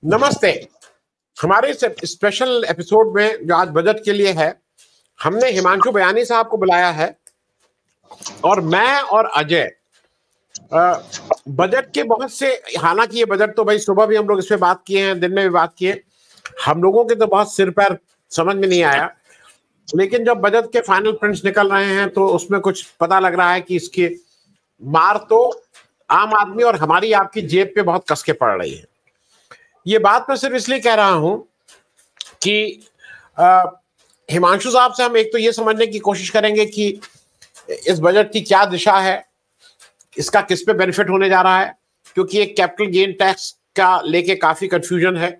नमस्ते। हमारे इस स्पेशल एपिसोड में जो आज बजट के लिए है, हमने हिमांशु बयानी साहब को बुलाया है और मैं और अजय बजट के बहुत से, हालांकि ये बजट तो भाई सुबह भी हम लोग इस पे बात किए हैं, दिन में भी बात किए, हम लोगों के तो बहुत सिर पैर समझ में नहीं आया, लेकिन जब बजट के फाइनल प्रिंट्स निकल रहे हैं तो उसमें कुछ पता लग रहा है कि इसकी मार तो आम आदमी और हमारी आपकी जेब पे बहुत कसके पड़ रही है। ये बात मैं सिर्फ इसलिए कह रहा हूं कि हिमांशु साहब से हम एक तो ये समझने की कोशिश करेंगे कि इस बजट की क्या दिशा है, इसका किस पे बेनिफिट होने जा रहा है, क्योंकि एक कैपिटल गेन टैक्स का लेके काफी कंफ्यूजन है।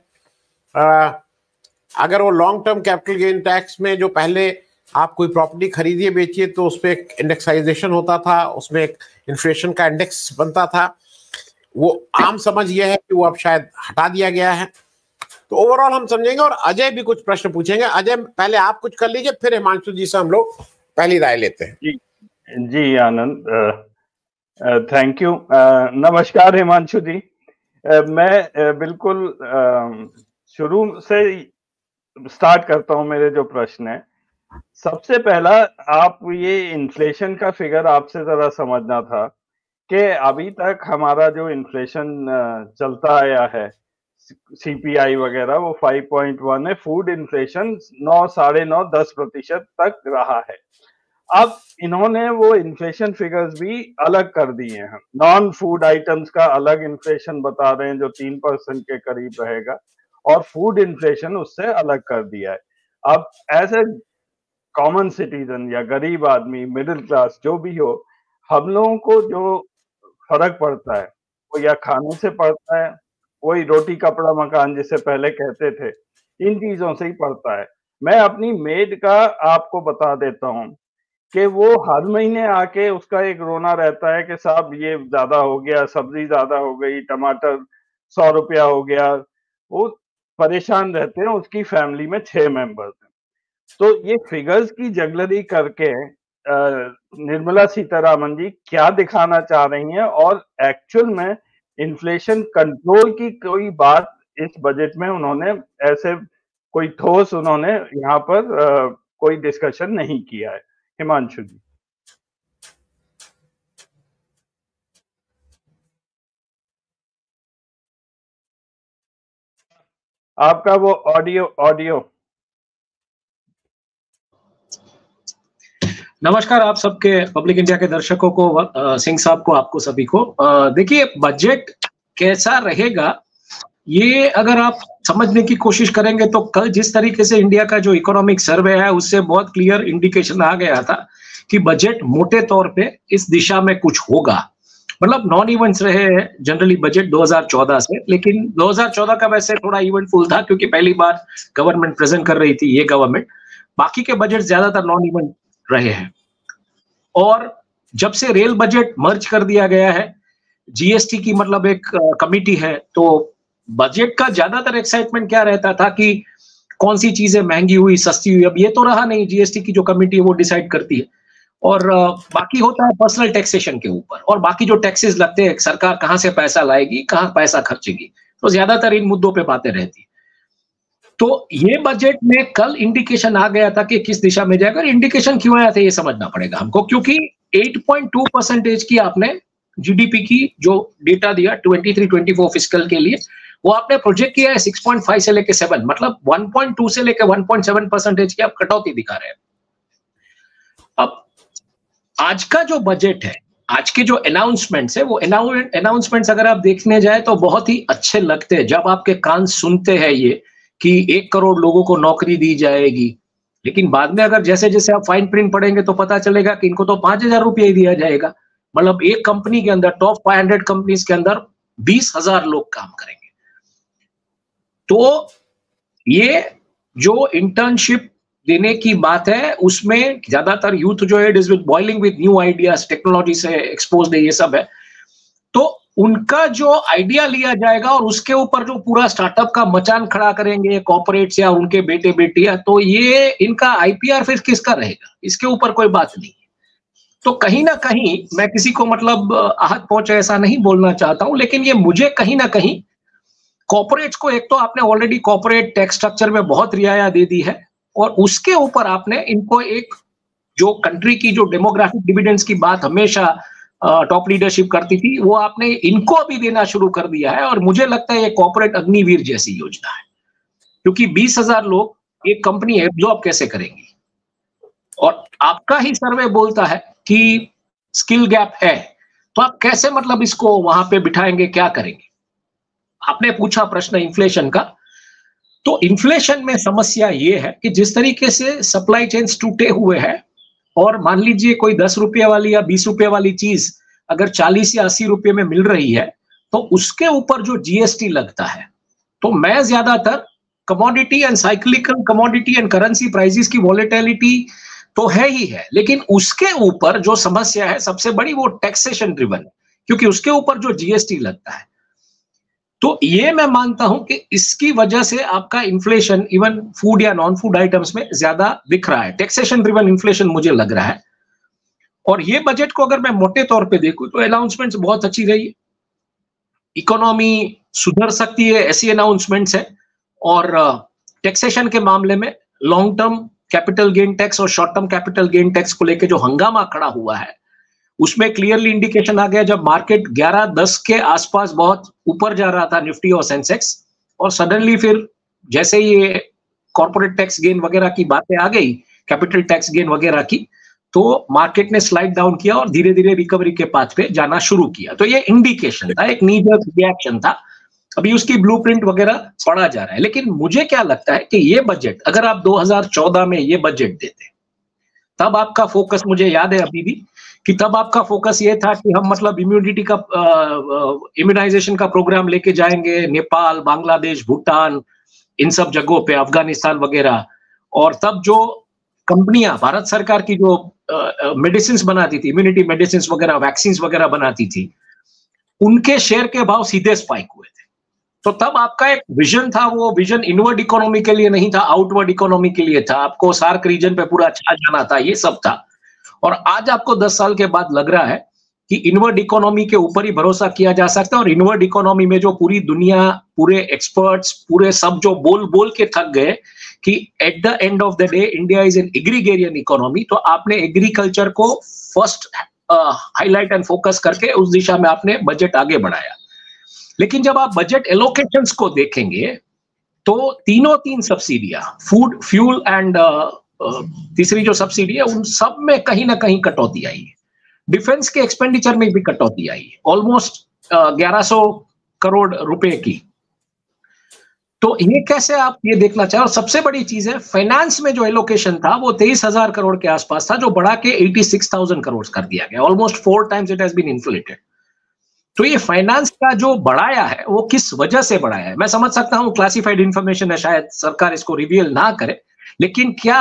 अगर वो long term capital gain tax में जो पहले आप कोई प्रॉपर्टी खरीदिए बेचिए तो उस पर एक इंडेक्साइजेशन होता था, उसमें एक इन्फ्लेशन का इंडेक्स बनता था, वो आम समझ यह है कि वो अब शायद हटा दिया गया है। तो ओवरऑल हम समझेंगे और अजय भी कुछ प्रश्न पूछेंगे। अजय, पहले आप कुछ कर लीजिए, फिर हिमांशु जी से हम लोग पहली राय लेते हैं। जी आनंद, थैंक यू। नमस्कार हिमांशु जी। मैं बिल्कुल शुरू से स्टार्ट करता हूं। मेरे जो प्रश्न है, सबसे पहला, आप ये इन्फ्लेशन का फिगर आपसे जरा समझना था कि अभी तक हमारा जो इन्फ्लेशन चलता आया है, सीपीआई वगैरह, वो 5.1 है। फूड इन्फ्लेशन 9, 9.5, 10% तक रहा है। अब इन्होंने वो इन्फ्लेशन फिगर्स भी अलग कर दिए हैं। नॉन फूड आइटम्स का अलग इन्फ्लेशन बता रहे हैं जो 3% के करीब रहेगा, और फूड इन्फ्लेशन उससे अलग कर दिया है। अब ऐसे कॉमन सिटीजन या गरीब आदमी, मिडिल क्लास, जो भी हो, हम लोगों को जो फर्क पड़ता है वो या खाने से पड़ता है, वही रोटी कपड़ा मकान जिसे पहले कहते थे, इन चीजों से ही पड़ता है। मैं अपनी मेड का आपको बता देता हूँ कि वो हर महीने आके उसका एक रोना रहता है कि साहब ये ज्यादा हो गया, सब्जी ज्यादा हो गई, टमाटर 100 रुपया हो गया। वो परेशान रहते हैं। उसकी फैमिली में 6 मेंबर्स हैं। तो ये फिगर्स की जगलरी करके निर्मला सीतारामन जी क्या दिखाना चाह रही हैं, और एक्चुअल में इन्फ्लेशन कंट्रोल की कोई बात इस बजट में उन्होंने ऐसे कोई ठोस उन्होंने यहाँ पर कोई डिस्कशन नहीं किया है। हिमांशु जी। आपका वो ऑडियो। नमस्कार आप सबके, पब्लिक इंडिया के दर्शकों को, सिंह साहब को, आपको सभी को। देखिए, बजट कैसा रहेगा ये अगर आप समझने की कोशिश करेंगे तो कल जिस तरीके से इंडिया का जो इकोनॉमिक सर्वे है उससे बहुत क्लियर इंडिकेशन आ गया था कि बजट मोटे तौर पे इस दिशा में कुछ होगा। मतलब नॉन इवेंट्स रहे हैं जनरली बजट 2014 से, लेकिन 2014 का वैसे थोड़ा इवेंटफुल था क्योंकि पहली बार गवर्नमेंट प्रेजेंट कर रही थी, ये गवर्नमेंट। बाकी के बजट ज्यादातर नॉन इवेंट रहे हैं। और जब से रेल बजट मर्ज कर दिया गया है, जीएसटी की मतलब एक कमिटी है, तो बजट का ज्यादातर एक्साइटमेंट क्या रहता था कि कौन सी चीजें महंगी हुई, सस्ती हुई। अब ये तो रहा नहीं, जीएसटी की जो कमिटी है वो डिसाइड करती है। और बाकी होता है पर्सनल टैक्सेशन के ऊपर, और बाकी जो टैक्सेस लगते हैं, सरकार कहां से पैसा लाएगी, कहां पैसा खर्चेगी, तो ज्यादातर इन मुद्दों पे बातें रहती है। तो ये बजट में कल इंडिकेशन आ गया था कि किस दिशा में जाएगा। इंडिकेशन क्यों आया था ये समझना पड़ेगा हमको, क्योंकि 8.2% की आपने जीडीपी की जो डेटा दिया 23-24 फिस्कल के लिए, वो आपने प्रोजेक्ट किया है 6.5 से लेके 7, मतलब 1.2 से लेके 1.7% की आप कटौती दिखा रहे हैं। अब आज का जो बजट है, आज के जो अनाउंसमेंट्स है, वो अनाउंसमेंट्स अगर आप देखने जाए तो बहुत ही अच्छे लगते हैं जब आपके कान सुनते हैं ये कि 1 करोड़ लोगों को नौकरी दी जाएगी। लेकिन बाद में अगर जैसे जैसे आप फाइन प्रिंट पढ़ेंगे तो पता चलेगा कि इनको तो 5,000 रुपया ही दिया जाएगा। मतलब एक कंपनी के अंदर, टॉप 500 कंपनीज के अंदर 20,000 लोग काम करेंगे। तो ये जो इंटर्नशिप देने की बात है उसमें ज्यादातर यूथ जो है it is with boiling with new ideas, technology से एक्सपोज है, ये सब है। तो उनका जो आइडिया लिया जाएगा और उसके ऊपर जो पूरा स्टार्टअप का मचान खड़ा करेंगे कॉर्पोरेट्स या उनके बेटे बेटियां, तो ये इनका आईपीआर फिर किसका रहेगा, इसके ऊपर कोई बात नहीं। तो कहीं ना कहीं मैं किसी को मतलब आहत पहुंचे ऐसा नहीं बोलना चाहता हूं, लेकिन ये मुझे कहीं ना कहीं कॉर्पोरेट्स को एक तो आपने ऑलरेडी कॉर्पोरेट टैक्स स्ट्रक्चर में बहुत रियायत दे दी है, और उसके ऊपर आपने इनको एक जो कंट्री की जो डेमोग्राफिक डिविडेंड्स की बात हमेशा टॉप लीडरशिप करती थी, वो आपने इनको भी देना शुरू कर दिया है। और मुझे लगता है ये कॉर्पोरेट अग्निवीर जैसी योजना है, क्योंकि 20,000 लोग एक कंपनी एब्जॉर्ब कैसे करेंगी? और आपका ही सर्वे बोलता है कि स्किल गैप है, तो आप कैसे मतलब इसको वहां पे बिठाएंगे, क्या करेंगे? आपने पूछा प्रश्न इन्फ्लेशन का, तो इन्फ्लेशन में समस्या ये है कि जिस तरीके से सप्लाई चेन्स टूटे हुए हैं, और मान लीजिए कोई 10 रुपये वाली या 20 रुपये वाली चीज अगर 40 या 80 रुपये में मिल रही है, तो उसके ऊपर जो जीएसटी लगता है, तो मैं ज्यादातर commodity and cyclical commodity and currency prices की वॉलेटिलिटी तो है ही है, लेकिन उसके ऊपर जो समस्या है सबसे बड़ी वो टैक्सेशन ड्रिवन, क्योंकि उसके ऊपर जो जीएसटी लगता है। तो ये मैं मानता हूं कि इसकी वजह से आपका इन्फ्लेशन इवन फूड या नॉन फूड आइटम्स में ज्यादा दिख रहा है, टैक्सेशन ड्रिवन इन्फ्लेशन मुझे लग रहा है। और ये बजट को अगर मैं मोटे तौर पे देखूं तो अनाउंसमेंट्स बहुत अच्छी रही है, इकोनॉमी सुधर सकती है ऐसी अनाउंसमेंट्स है। और टैक्सेशन के मामले में long term capital gain tax और short term capital gain tax को लेकर जो हंगामा खड़ा हुआ है, उसमें क्लियरली इंडिकेशन आ गया जब मार्केट 11-10 के आसपास बहुत ऊपर जा रहा था निफ्टी और सेंसेक्स, और सडनली फिर जैसे ये कॉर्पोरेट टैक्स गेन वगैरह की बातें आ गई, कैपिटल टैक्स गेन वगैरह की, तो मार्केट ने स्लाइड डाउन किया और धीरे धीरे रिकवरी के पाथ पे जाना शुरू किया। तो ये इंडिकेशन था, एक नी जर्क रिएक्शन था। अभी उसकी ब्लूप्रिंट वगैरह पढ़ा जा रहा है। लेकिन मुझे क्या लगता है कि ये बजट अगर आप 2014 में ये बजट देते, तब आपका फोकस, मुझे याद है अभी भी कि तब आपका फोकस ये था कि हम मतलब इम्यूनिटी का इम्यूनाइजेशन का प्रोग्राम लेके जाएंगे नेपाल, बांग्लादेश, भूटान, इन सब जगहों पे, अफगानिस्तान वगैरह। और तब जो कंपनियां भारत सरकार की जो मेडिसिन बनाती थी, इम्यूनिटी मेडिसिन वगैरह, वैक्सीन वगैरह बनाती थी, उनके शेयर के भाव सीधे स्पाइक हुए थे। तो तब आपका एक विजन था, वो विजन इनवर्ड इकोनॉमी के लिए नहीं था, आउटवर्ड इकोनॉमी के लिए था। आपको सार्क रीजन पे पूरा छा जाना था, ये सब था। और आज आपको 10 साल के बाद लग रहा है कि इनवर्ड इकोनॉमी के ऊपर ही भरोसा किया जा सकता है। और इनवर्ड इकोनॉमी में जो पूरी दुनिया, पूरे एक्सपर्ट्स, पूरे सब जो बोल बोल के थक गए कि at the end of the day India is an agrarian economy, तो आपने एग्रीकल्चर को फर्स्ट हाईलाइट एंड फोकस करके उस दिशा में आपने बजट आगे बढ़ाया। लेकिन जब आप बजट एलोकेशंस को देखेंगे तो तीन सब्सिडियां, फूड, फ्यूल एंड तीसरी जो सब्सिडी है, उन सब में कहीं ना कहीं कटौती आई है। डिफेंस के एक्सपेंडिचर में भी कटौती आई है, ऑलमोस्ट 1100 करोड़ रुपए की। तो ये कैसे आप ये देखना चाहें। और सबसे बड़ी चीज है, फाइनेंस में जो एलोकेशन था वो 23,000 करोड़ के आसपास था, जो बढ़ा के 86,000 करोड़ कर दिया गया, almost 4 times it has been inflated. तो ये फाइनेंस का जो बढ़ाया है वो किस वजह से बढ़ाया है? मैं समझ सकता हूं क्लासिफाइड इंफॉर्मेशन है, शायद सरकार इसको रिवील ना करे, लेकिन क्या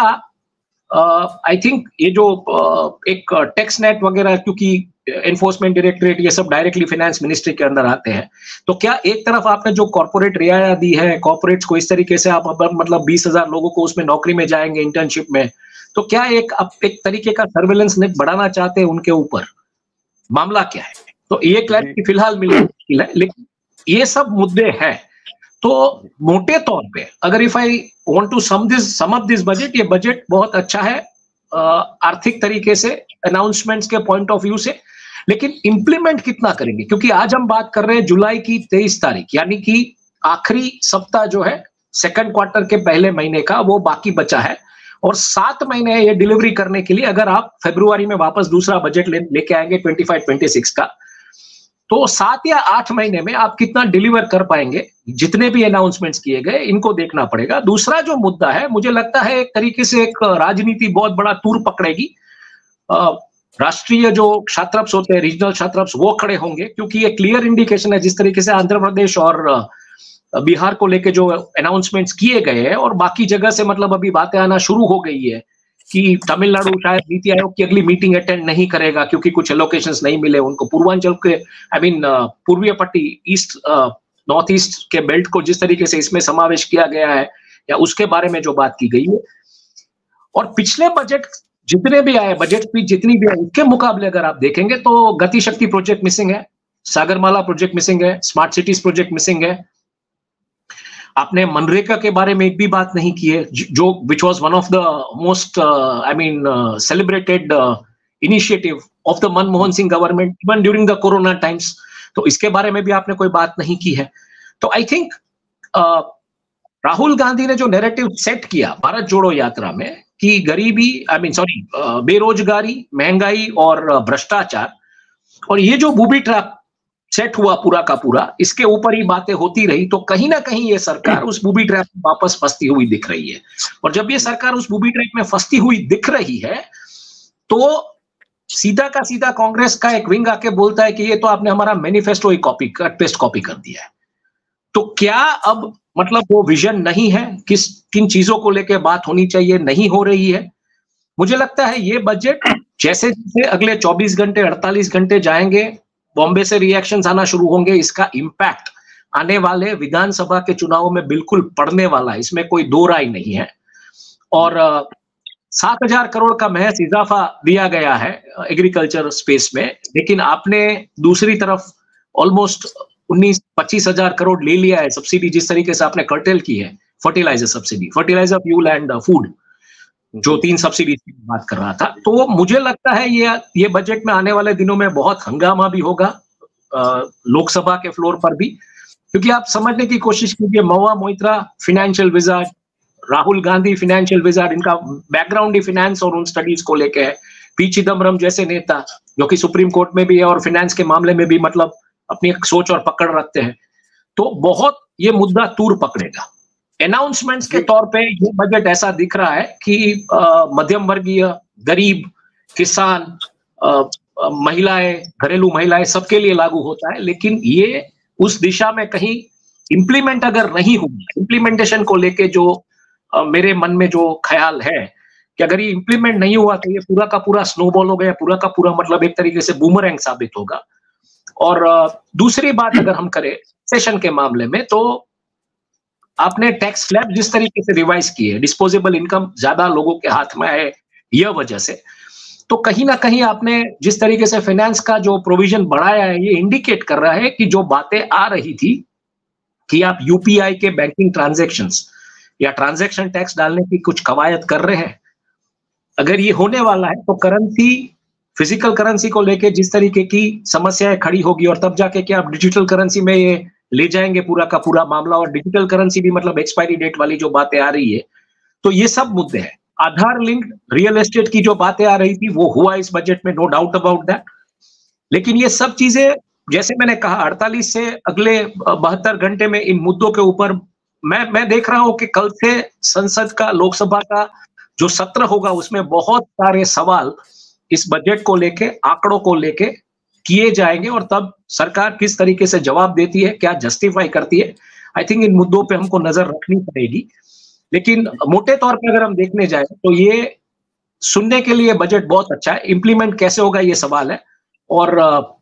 आई थिंक ये जो एक टैक्स नेट वगैरह, क्योंकि एनफोर्समेंट डायरेक्टरेट ये सब डायरेक्टली फाइनेंस मिनिस्ट्री के अंदर आते हैं, तो क्या एक तरफ आपने जो कॉर्पोरेट रियायत दी है कॉर्पोरेट्स को, इस तरीके से आप मतलब 20,000 लोगों को उसमें नौकरी में जाएंगे इंटर्नशिप में, तो क्या एक तरीके का सर्वेलेंस नेट बढ़ाना चाहते हैं उनके ऊपर? मामला क्या है? तो ये क्लैरिटी फिलहाल मिलना मुश्किल है, लेकिन ये सब मुद्दे हैं। तो मोटे तौर पे अगर if I want to sum up this budget, ये बजट बहुत अच्छा है आर्थिक तरीके से, अनाउंसमेंट्स के पॉइंट ऑफ व्यू से, लेकिन इंप्लीमेंट कितना करेंगे? क्योंकि आज हम बात कर रहे हैं जुलाई की 23 तारीख, यानी कि आखिरी सप्ताह जो है सेकंड क्वार्टर के पहले महीने का, वो बाकी बचा है। और 7 महीने ये डिलीवरी करने के लिए, अगर आप फरवरी में वापस दूसरा बजट लेके आएंगे 25-26 का, तो 7 या 8 महीने में आप कितना डिलीवर कर पाएंगे? जितने भी अनाउंसमेंट्स किए गए इनको देखना पड़ेगा। दूसरा जो मुद्दा है, मुझे लगता है एक तरीके से एक राजनीति बहुत बड़ा तूर पकड़ेगी। राष्ट्रीय जो क्षात्रप्स होते हैं, रीजनल क्षात्रप्स, वो खड़े होंगे, क्योंकि ये क्लियर इंडिकेशन है जिस तरीके से आंध्र प्रदेश और बिहार को लेके जो अनाउंसमेंट्स किए गए हैं, और बाकी जगह से मतलब अभी बातें आना शुरू हो गई है कि तमिलनाडु शायद नीति आयोग की अगली मीटिंग अटेंड नहीं करेगा क्योंकि कुछ एलोकेशंस नहीं मिले उनको। पूर्वांचल के पूर्वीय पट्टी, ईस्ट नॉर्थ ईस्ट के बेल्ट को जिस तरीके से इसमें समावेश किया गया है, या उसके बारे में जो बात की गई है। और पिछले बजट जितने भी आए, बजट स्पीच जितनी भी है, उसके मुकाबले अगर आप देखेंगे तो गति शक्ति प्रोजेक्ट मिसिंग है, सागरमाला प्रोजेक्ट मिसिंग है, स्मार्ट सिटीज प्रोजेक्ट मिसिंग है, आपने मनरेगा के बारे में एक भी बात नहीं की है, जो which was one of the most celebrated initiative of the Manmohan Singh government even during the corona times. तो इसके बारे में भी आपने कोई बात नहीं की है। तो आई थिंक राहुल गांधी ने जो नैरेटिव सेट किया भारत जोड़ो यात्रा में कि गरीबी बेरोजगारी, महंगाई और भ्रष्टाचार, और ये जो बूबी ट्रैप सेट हुआ पूरा का पूरा, इसके ऊपर ही बातें होती रही, तो कहीं ना कहीं ये सरकार उस बूबी ट्रैप में वापस फंसती हुई दिख रही है। और जब ये सरकार उस बूबी ट्रैप में फंसती हुई दिख रही है तो सीधा का सीधा कांग्रेस का एक विंग आके बोलता है कि ये तो आपने हमारा मैनिफेस्टो ही कट पेस्ट कॉपी कर दिया है। तो क्या अब मतलब वो विजन नहीं है, किन चीजों को लेकर बात होनी चाहिए नहीं हो रही है? मुझे लगता है ये बजट जैसे जैसे अगले 24 घंटे 48 घंटे जाएंगे, बॉम्बे से रिएक्शंस आना शुरू होंगे, इसका इंपैक्ट आने वाले विधानसभा के चुनाव में बिल्कुल पड़ने वाला है, इसमें कोई दो राय नहीं है। और 7,000 करोड़ का महज इजाफा दिया गया है एग्रीकल्चर स्पेस में, लेकिन आपने दूसरी तरफ ऑलमोस्ट 19-25,000 करोड़ ले लिया है सब्सिडी, जिस तरीके से आपने कर्टेल की है fertiliser subsidy, fertiliser, fuel and food, जो 3 सब्सिडी की बात कर रहा था। तो मुझे लगता है ये बजट में आने वाले दिनों में बहुत हंगामा भी होगा लोकसभा के फ्लोर पर भी, क्योंकि आप समझने की कोशिश कीजिए, Mahua Moitra financial wizard, Rahul Gandhi financial wizard, इनका बैकग्राउंड ही फाइनेंस और उन स्टडीज को लेके है। पी चिदम्बरम जैसे नेता जो कि सुप्रीम कोर्ट में भी है और फाइनेंस के मामले में भी मतलब अपनी सोच और पकड़ रखते हैं, तो बहुत ये मुद्दा तूर पकड़ेगा। अनाउंसमेंट्स के तौर पे ये बजट ऐसा दिख रहा है कि मध्यम वर्गीय, गरीब, किसान, महिलाएं, घरेलू महिलाएं, सबके लिए लागू होता है, लेकिन ये उस दिशा में कहीं इंप्लीमेंट अगर नहीं हुई, इंप्लीमेंटेशन को लेके जो मेरे मन में जो ख्याल है कि अगर ये इंप्लीमेंट नहीं हुआ तो ये पूरा का पूरा स्नोबॉल हो गया, पूरा का पूरा मतलब एक तरीके से बूमरैंग साबित होगा। और दूसरी बात अगर हम करें सेशन के मामले में, तो आपने टैक्स स्लैब जिस तरीके से रिवाइज की है, डिस्पोजेबल इनकम ज्यादा लोगों के हाथ में है यह वजह से, तो कहीं ना कहीं आपने जिस तरीके से फाइनेंस का जो प्रोविजन बढ़ाया है, ये इंडिकेट कर रहा है कि जो बातें आ रही थी कि आप यूपीआई के बैंकिंग ट्रांजैक्शंस या ट्रांजैक्शन टैक्स डालने की कुछ कवायद कर रहे हैं, अगर ये होने वाला है तो करेंसी, फिजिकल करेंसी को लेके जिस तरीके की समस्याएं खड़ी होगी, और तब जाके क्या आप डिजिटल करेंसी में ये ले जाएंगे पूरा का पूरा मामला, और डिजिटल करेंसी भी मतलब एक्सपायरी डेट वाली जो बातें आ रही है, तो ये सब मुद्दे हैं। आधार लिंक्ड रियल एस्टेट की जो बातें आ रही थी वो हुआ इस बजट में, नो डाउट अबाउट दैट, लेकिन ये सब चीजें जैसे मैंने कहा 48 से अगले 72 घंटे में इन मुद्दों के ऊपर मैं देख रहा हूं कि कल से संसद का, लोकसभा का जो सत्र होगा उसमें बहुत सारे सवाल इस बजट को लेके, आंकड़ों को लेके किए जाएंगे, और तब सरकार किस तरीके से जवाब देती है, क्या जस्टिफाई करती है, आई थिंक इन मुद्दों पे हमको नजर रखनी पड़ेगी। लेकिन मोटे तौर पे अगर हम देखने जाए तो ये सुनने के लिए बजट बहुत अच्छा है, इंप्लीमेंट कैसे होगा ये सवाल है, और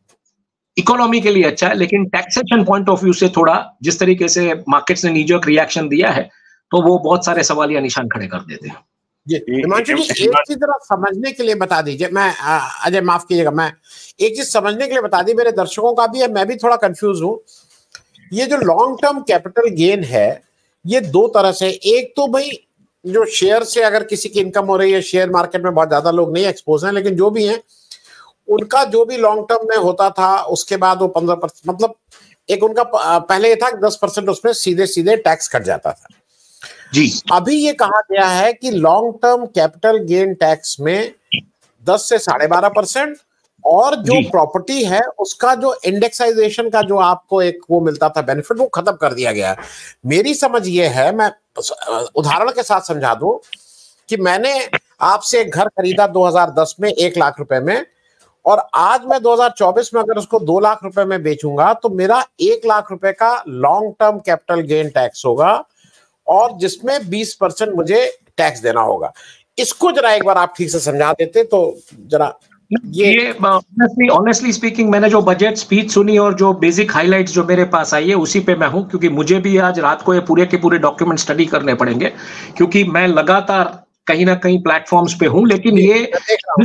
इकोनॉमी के लिए अच्छा है, लेकिन टैक्सेशन पॉइंट ऑफ व्यू से थोड़ा जिस तरीके से मार्केट्स ने नीजर्क रिएक्शन दिया है, तो वो बहुत सारे सवाल या निशान खड़े कर देते हैं। हिमांशु जी, एक चीज जरा समझने के लिए बता दीजिए, मैं अजय माफ कीजिएगा, मैं एक चीज समझने के लिए बता दी, मेरे दर्शकों का भी है, मैं भी थोड़ा कंफ्यूज हूं। ये जो लॉन्ग टर्म कैपिटल गेन है ये दो तरह से, एक तो भाई जो शेयर से अगर किसी की इनकम हो रही है, शेयर मार्केट में बहुत ज्यादा लोग नहीं एक्सपोज हैं, लेकिन जो भी हैं उनका जो भी लॉन्ग टर्म में होता था उसके बाद वो 15%, मतलब एक उनका पहले ये था 10% उसमें सीधे सीधे टैक्स कट जाता था जी। अभी ये कहा गया है कि long term capital gain tax में 10 से 12.5%, और जो प्रॉपर्टी है उसका जो इंडेक्साइजेशन का जो आपको एक वो मिलता था बेनिफिट, वो खत्म कर दिया गया। मेरी समझ ये है, मैं उदाहरण के साथ समझा दूं कि मैंने आपसे एक घर खरीदा 2010 में 1 लाख रुपए में, और आज मैं 2024 में अगर उसको 2 लाख रुपए में बेचूंगा तो मेरा 1 लाख रुपए का long term capital gain tax होगा, और जिसमें 20% मुझे टैक्स देना होगा। इसको जरा एक बार आप ठीक से समझा देते तो जरा। ये ऑनेस्टली स्पीकिंग मैंने जो बजट स्पीच सुनी और जो बेसिक हाइलाइट्स जो मेरे पास आई है उसी पे मैं हूं, क्योंकि मुझे भी आज रात को ये पूरे के पूरे डॉक्यूमेंट स्टडी करने पड़ेंगे, क्योंकि मैं लगातार कहीं ना कहीं प्लेटफॉर्म्स पे हूं। लेकिन ये जिस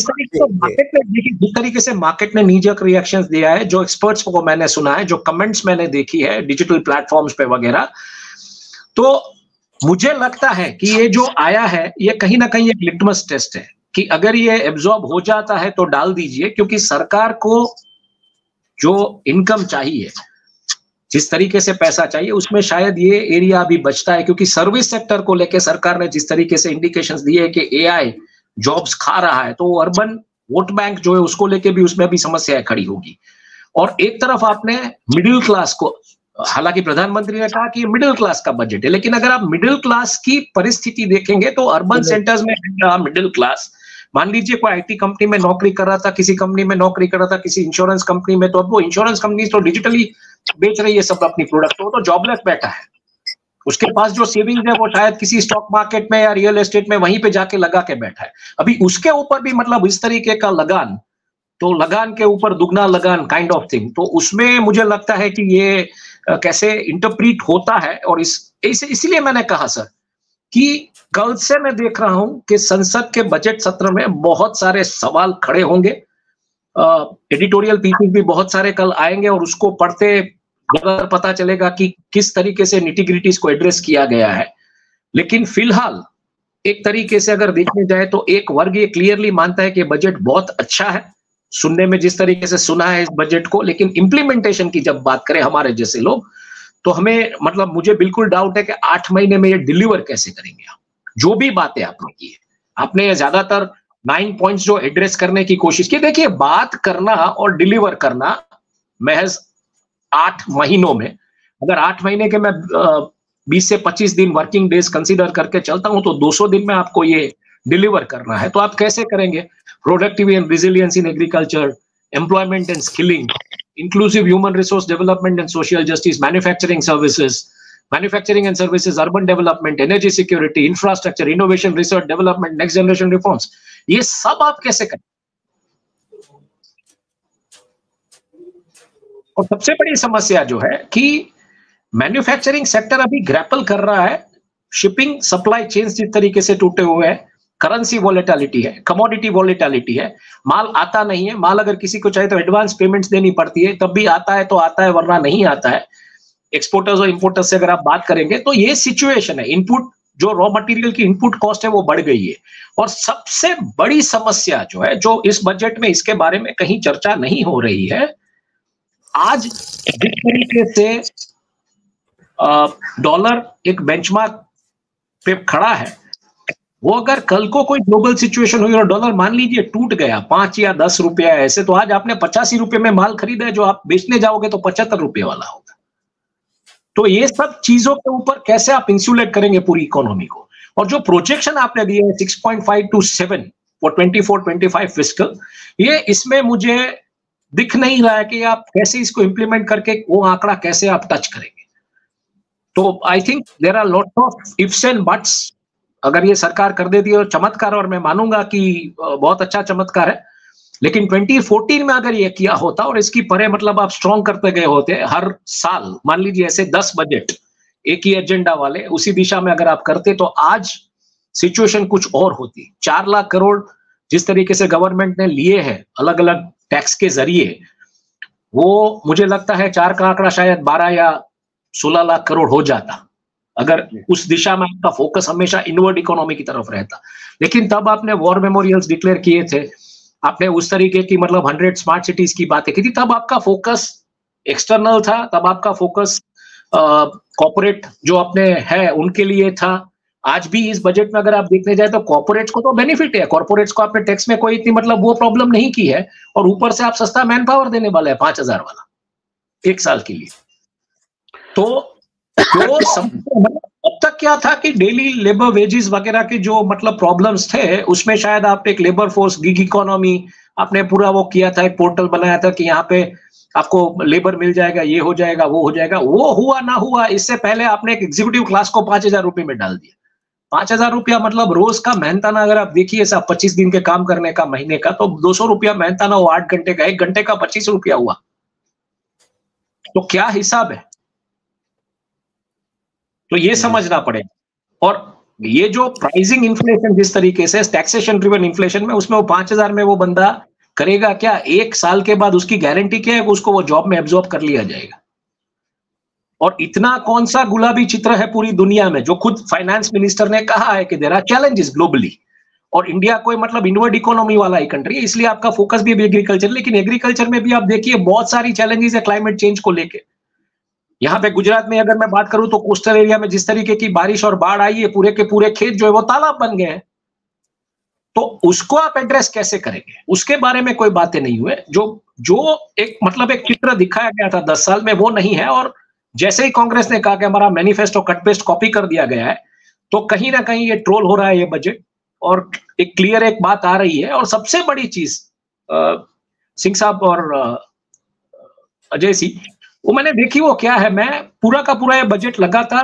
तरीके से मार्केट ने नीजर्क रिएक्शंस दिया है, जो एक्सपर्ट्स को मैंने सुना है, जो कमेंट्स मैंने देखी है डिजिटल प्लेटफॉर्म्स पे वगैरह, तो मुझे लगता है कि ये जो आया है ये कहीं ना कहीं एक लिटमस टेस्ट है कि अगर ये एब्जॉर्ब हो जाता है तो डाल दीजिए, क्योंकि सरकार को जो इनकम चाहिए, जिस तरीके से पैसा चाहिए, उसमें शायद ये एरिया अभी बचता है, क्योंकि सर्विस सेक्टर को लेकर सरकार ने जिस तरीके से इंडिकेशंस दिए है कि एआई जॉब्स खा रहा है, तो अर्बन वोट बैंक जो है उसको लेके भी उसमें भी समस्याएं खड़ी होगी। और एक तरफ आपने मिडिल क्लास को, हालांकि प्रधानमंत्री ने कहा कि मिडिल क्लास का बजट है, लेकिन अगर आप मिडिल क्लास की परिस्थिति देखेंगे तो अर्बन सेंटर्स में मिडिल क्लास, मान लीजिए कोई आईटी कंपनी में नौकरी कर रहा था, किसी कंपनी में नौकरी कर रहा था, किसी इंश्योरेंस कंपनी में, तो अब वो इंश्योरेंस कंपनी तो डिजिटली बेच रही है सब अपनी प्रोडक्ट, तो जॉबलेस बैठा है। उसके पास जो सेविंग है वो शायद किसी स्टॉक मार्केट में या रियल एस्टेट में वहीं पे जाके लगा के बैठा है। अभी उसके ऊपर भी मतलब इस तरीके का लगान, तो लगान के ऊपर दुगना लगान काइंड ऑफ थिंग, तो उसमें मुझे लगता है कि ये कैसे इंटरप्रीट होता है। और इसीलिए मैंने कहा सर कि कल से मैं देख रहा हूं कि संसद के बजट सत्र में बहुत सारे सवाल खड़े होंगे, एडिटोरियल पीसेस भी बहुत सारे कल आएंगे और उसको पढ़ते पता चलेगा कि किस तरीके से निटिग्रिटीज को एड्रेस किया गया है। लेकिन फिलहाल एक तरीके से अगर देखने जाए तो एक वर्ग ये क्लियरली मानता है कि बजट बहुत अच्छा है, सुनने में जिस तरीके से सुना है इस बजट को, लेकिन इंप्लीमेंटेशन की जब बात करें हमारे जैसे लोग, तो हमें मतलब मुझे बिल्कुल डाउट है कि 8 महीने में ये डिलीवर कैसे करेंगे आप। जो भी बातें आपने की है, आपने ज्यादातर 9 पॉइंट्स जो एड्रेस करने की कोशिश की, देखिए बात करना और डिलीवर करना महज 8 महीनों में, अगर 8 महीने के मैं 20 से 25 दिन वर्किंग डेज कंसीडर करके चलता हूं तो 200 दिन में आपको ये डिलीवर करना है, तो आप कैसे करेंगे? Productivity and resilience in agriculture, employment and skilling, inclusive human resource development and social justice, manufacturing and services, urban development, energy security, infrastructure, innovation, research, development, next generation reforms, ये सब आप कैसे करें? और सबसे बड़ी समस्या जो है कि मैन्युफैक्चरिंग सेक्टर अभी ग्रैपल कर रहा है, शिपिंग सप्लाई चेन्स जिस तरीके से टूटे हुए हैं, करेंसी वॉलेटिलिटी है, कमोडिटी वॉलेटिलिटी है, माल आता नहीं है, माल अगर किसी को चाहिए तो एडवांस पेमेंट्स देनी पड़ती है, तब भी आता है तो आता है वरना नहीं आता है। एक्सपोर्टर्स और इंपोर्टर्स से अगर आप बात करेंगे तो ये सिचुएशन है, इनपुट जो रॉ मटेरियल की इनपुट कॉस्ट है वो बढ़ गई है। और सबसे बड़ी समस्या जो है, जो इस बजट में इसके बारे में कहीं चर्चा नहीं हो रही है, आज जिस तरीके से डॉलर एक बेंचमार्क पे खड़ा है, वो अगर कल को कोई ग्लोबल सिचुएशन हुई और डॉलर मान लीजिए टूट गया 5 या 10 रुपया ऐसे, तो आज आपने 85 रुपए में माल खरीदा है, जो आप बेचने जाओगे तो 75 रुपए वाला होगा। तो ये सब चीजों के ऊपर कैसे आप इंसुलेट करेंगे पूरी इकोनॉमी को? और जो प्रोजेक्शन आपने दिए है 6.5 to 7 फॉर 24-25 फिस्कल, ये इसमें मुझे दिख नहीं रहा है कि आप कैसे इसको इंप्लीमेंट करके वो आंकड़ा कैसे आप टच करेंगे। तो I think there are lot of ifs and buts. अगर ये सरकार कर देती है चमत्कार, और मैं मानूंगा कि बहुत अच्छा चमत्कार है, लेकिन 2014 में अगर ये किया होता और इसकी परे मतलब आप स्ट्रॉन्ग करते गए होते हर साल, मान लीजिए ऐसे 10 बजट एक ही एजेंडा वाले उसी दिशा में अगर आप करते, तो आज सिचुएशन कुछ और होती। 4 लाख करोड़ जिस तरीके से गवर्नमेंट ने लिए हैं अलग अलग टैक्स के जरिए, वो मुझे लगता है 4 का आंकड़ा शायद 12 या 16 लाख करोड़ हो जाता अगर उस दिशा में आपका फोकस हमेशा इनवर्ड इकोनॉमी की तरफ रहता। लेकिन तब आपने वॉर मेमोरियल्स डिक्लेयर किए थे, आपने उस तरीके की मतलब 100 स्मार्ट सिटीज की बातें की थी, तब आपका फोकस एक्सटर्नल था, तब आपका फोकस कॉर्पोरेट जो अपने है उनके लिए था। आज भी इस बजट में अगर आप देखने जाए तो कॉर्पोरेट्स को तो बेनिफिट है, कॉर्पोरेट्स को आपने टैक्स में कोई इतनी मतलब वो प्रॉब्लम नहीं की है, और ऊपर से आप सस्ता मैन पावर देने वाले हैं 5000 वाला 1 साल के लिए। तो अब तक क्या था कि डेली लेबर वेजेस वगैरह के जो मतलब प्रॉब्लम्स थे, उसमें शायद आप एक लेबर फोर्स गिग इकोनॉमी आपने पूरा वो किया था, एक पोर्टल बनाया था कि यहाँ पे आपको लेबर मिल जाएगा, ये हो जाएगा, वो हो जाएगा। वो हुआ ना हुआ, इससे पहले आपने एक एग्जीक्यूटिव क्लास को 5000 रुपए में डाल दिया। 5000 रुपया मतलब रोज का मेहनताना अगर आप देखिए साहब 25 दिन के काम करने का महीने का, तो 200 रुपया मेहनताना वो 8 घंटे का, 1 घंटे का 25 रुपया हुआ। तो क्या हिसाब है? तो ये समझना पड़ेगा। और ये जो प्राइसिंग इन्फ्लेशन जिस तरीके से टैक्सेशन ड्रिवन इन्फ्लेशन में, उसमें वो 5000 में वो बंदा करेगा क्या? 1 साल के बाद उसकी गारंटी क्या है कि उसको वो जॉब में एब्जॉर्ब कर लिया जाएगा? और इतना कौन सा गुलाबी चित्र है पूरी दुनिया में, जो खुद फाइनेंस मिनिस्टर ने कहा है कि देयर आर चैलेंजेस ग्लोबली, और इंडिया कोई मतलब इनवर्ड इकोनॉमी वाला ही कंट्री है, इसलिए आपका फोकस भी एग्रीकल्चर। लेकिन एग्रीकल्चर में भी आप देखिए बहुत सारी चैलेंजेस है क्लाइमेट चेंज को लेके। यहाँ पे गुजरात में अगर मैं बात करूं तो कोस्टल एरिया में जिस तरीके की बारिश और बाढ़ आई है, पूरे के पूरे खेत जो है वो तालाब बन गए हैं। तो उसको आप एड्रेस कैसे करेंगे, उसके बारे में कोई बातें नहीं हुए। जो एक मतलब एक चित्र दिखाया गया था 10 साल में, वो नहीं है। और जैसे ही कांग्रेस ने कहा कि हमारा मैनिफेस्टो कट पेस्ट कॉपी कर दिया गया है, तो कहीं ना कहीं ये ट्रोल हो रहा है ये बजट, और एक क्लियर एक बात आ रही है। और सबसे बड़ी चीज सिंह साहब और अजय सिंह, वो मैंने देखी, वो क्या है, मैं पूरा का पूरा ये बजट लगातार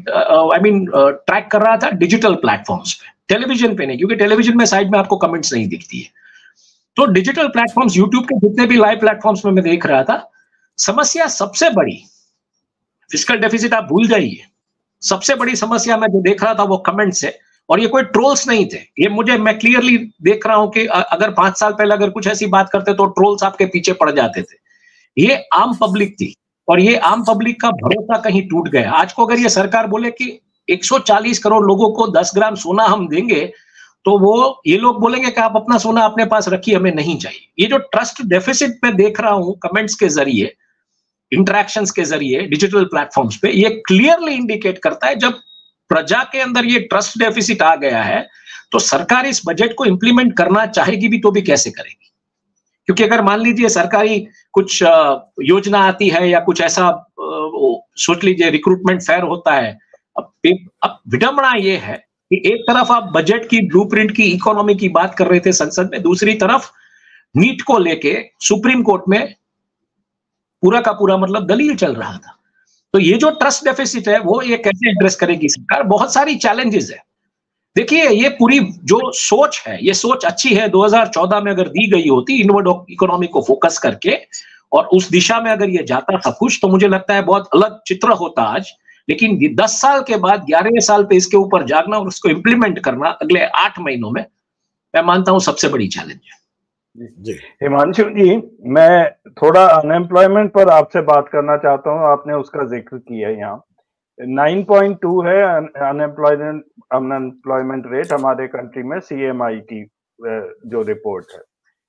ट्रैक कर रहा था डिजिटल प्लेटफॉर्म्स पे, टेलीविजन पे नहीं, क्योंकि टेलीविजन में साइड में आपको कमेंट्स नहीं दिखती है। तो डिजिटल प्लेटफॉर्म्स, यूट्यूब के जितने भी लाइव प्लेटफॉर्म्स में मैं देख रहा था, समस्या सबसे बड़ी फिस्कल डेफिसिट आप भूल जाइए, सबसे बड़ी समस्या मैं जो देख रहा था वो कमेंट्स है। और ये कोई ट्रोल्स नहीं थे, ये मैं क्लियरली देख रहा हूं कि अगर 5 साल पहले अगर कुछ ऐसी बात करते तो ट्रोल्स आपके पीछे पड़ जाते थे। ये आम पब्लिक थी, और ये आम पब्लिक का भरोसा कहीं टूट गया। आज को अगर ये सरकार बोले कि 140 करोड़ लोगों को 10 ग्राम सोना हम देंगे, तो ये लोग बोलेंगे कि आप अपना सोना अपने पास रखिए, हमें नहीं चाहिए। ये जो ट्रस्ट डेफिसिट में देख रहा हूं कमेंट्स के जरिए, इंटरैक्शंस के जरिए डिजिटल प्लेटफॉर्म्स पे, ये क्लियरली इंडिकेट करता है जब प्रजा के अंदर ये ट्रस्ट डेफिसिट आ गया है, तो सरकार इस बजट को इंप्लीमेंट करना चाहेगी भी तो भी कैसे करेगी। क्योंकि अगर मान लीजिए सरकारी कुछ योजना आती है या कुछ ऐसा सोच लीजिए रिक्रूटमेंट फेयर होता है, अब विडंबना ये है कि एक तरफ आप बजट की ब्लूप्रिंट की इकोनॉमी की बात कर रहे थे संसद में, दूसरी तरफ नीट को लेके सुप्रीम कोर्ट में पूरा का पूरा मतलब दलील चल रहा था। तो ये जो ट्रस्ट डेफिसिट है वो ये कैसे एड्रेस करेगी सरकार, बहुत सारी चैलेंजेस है। देखिए ये पूरी जो सोच है, ये सोच अच्छी है, 2014 में अगर दी गई होती इनवर्ड इकोनॉमी को फोकस करके और उस दिशा में अगर ये जाता सब कुछ, तो मुझे लगता है बहुत अलग चित्र होता आज। लेकिन 10 साल के बाद 11वें साल पे इसके ऊपर जागना और उसको इंप्लीमेंट करना अगले 8 महीनों में, मैं मानता हूं सबसे बड़ी चैलेंज है। हिमांशु जी, मैं थोड़ा अनएम्प्लॉयमेंट पर आपसे बात करना चाहता हूं, आपने उसका जिक्र किया। यहाँ 9.2 है अनएम्प्लॉयमेंट रेट हमारे कंट्री में, CMI की जो रिपोर्ट है।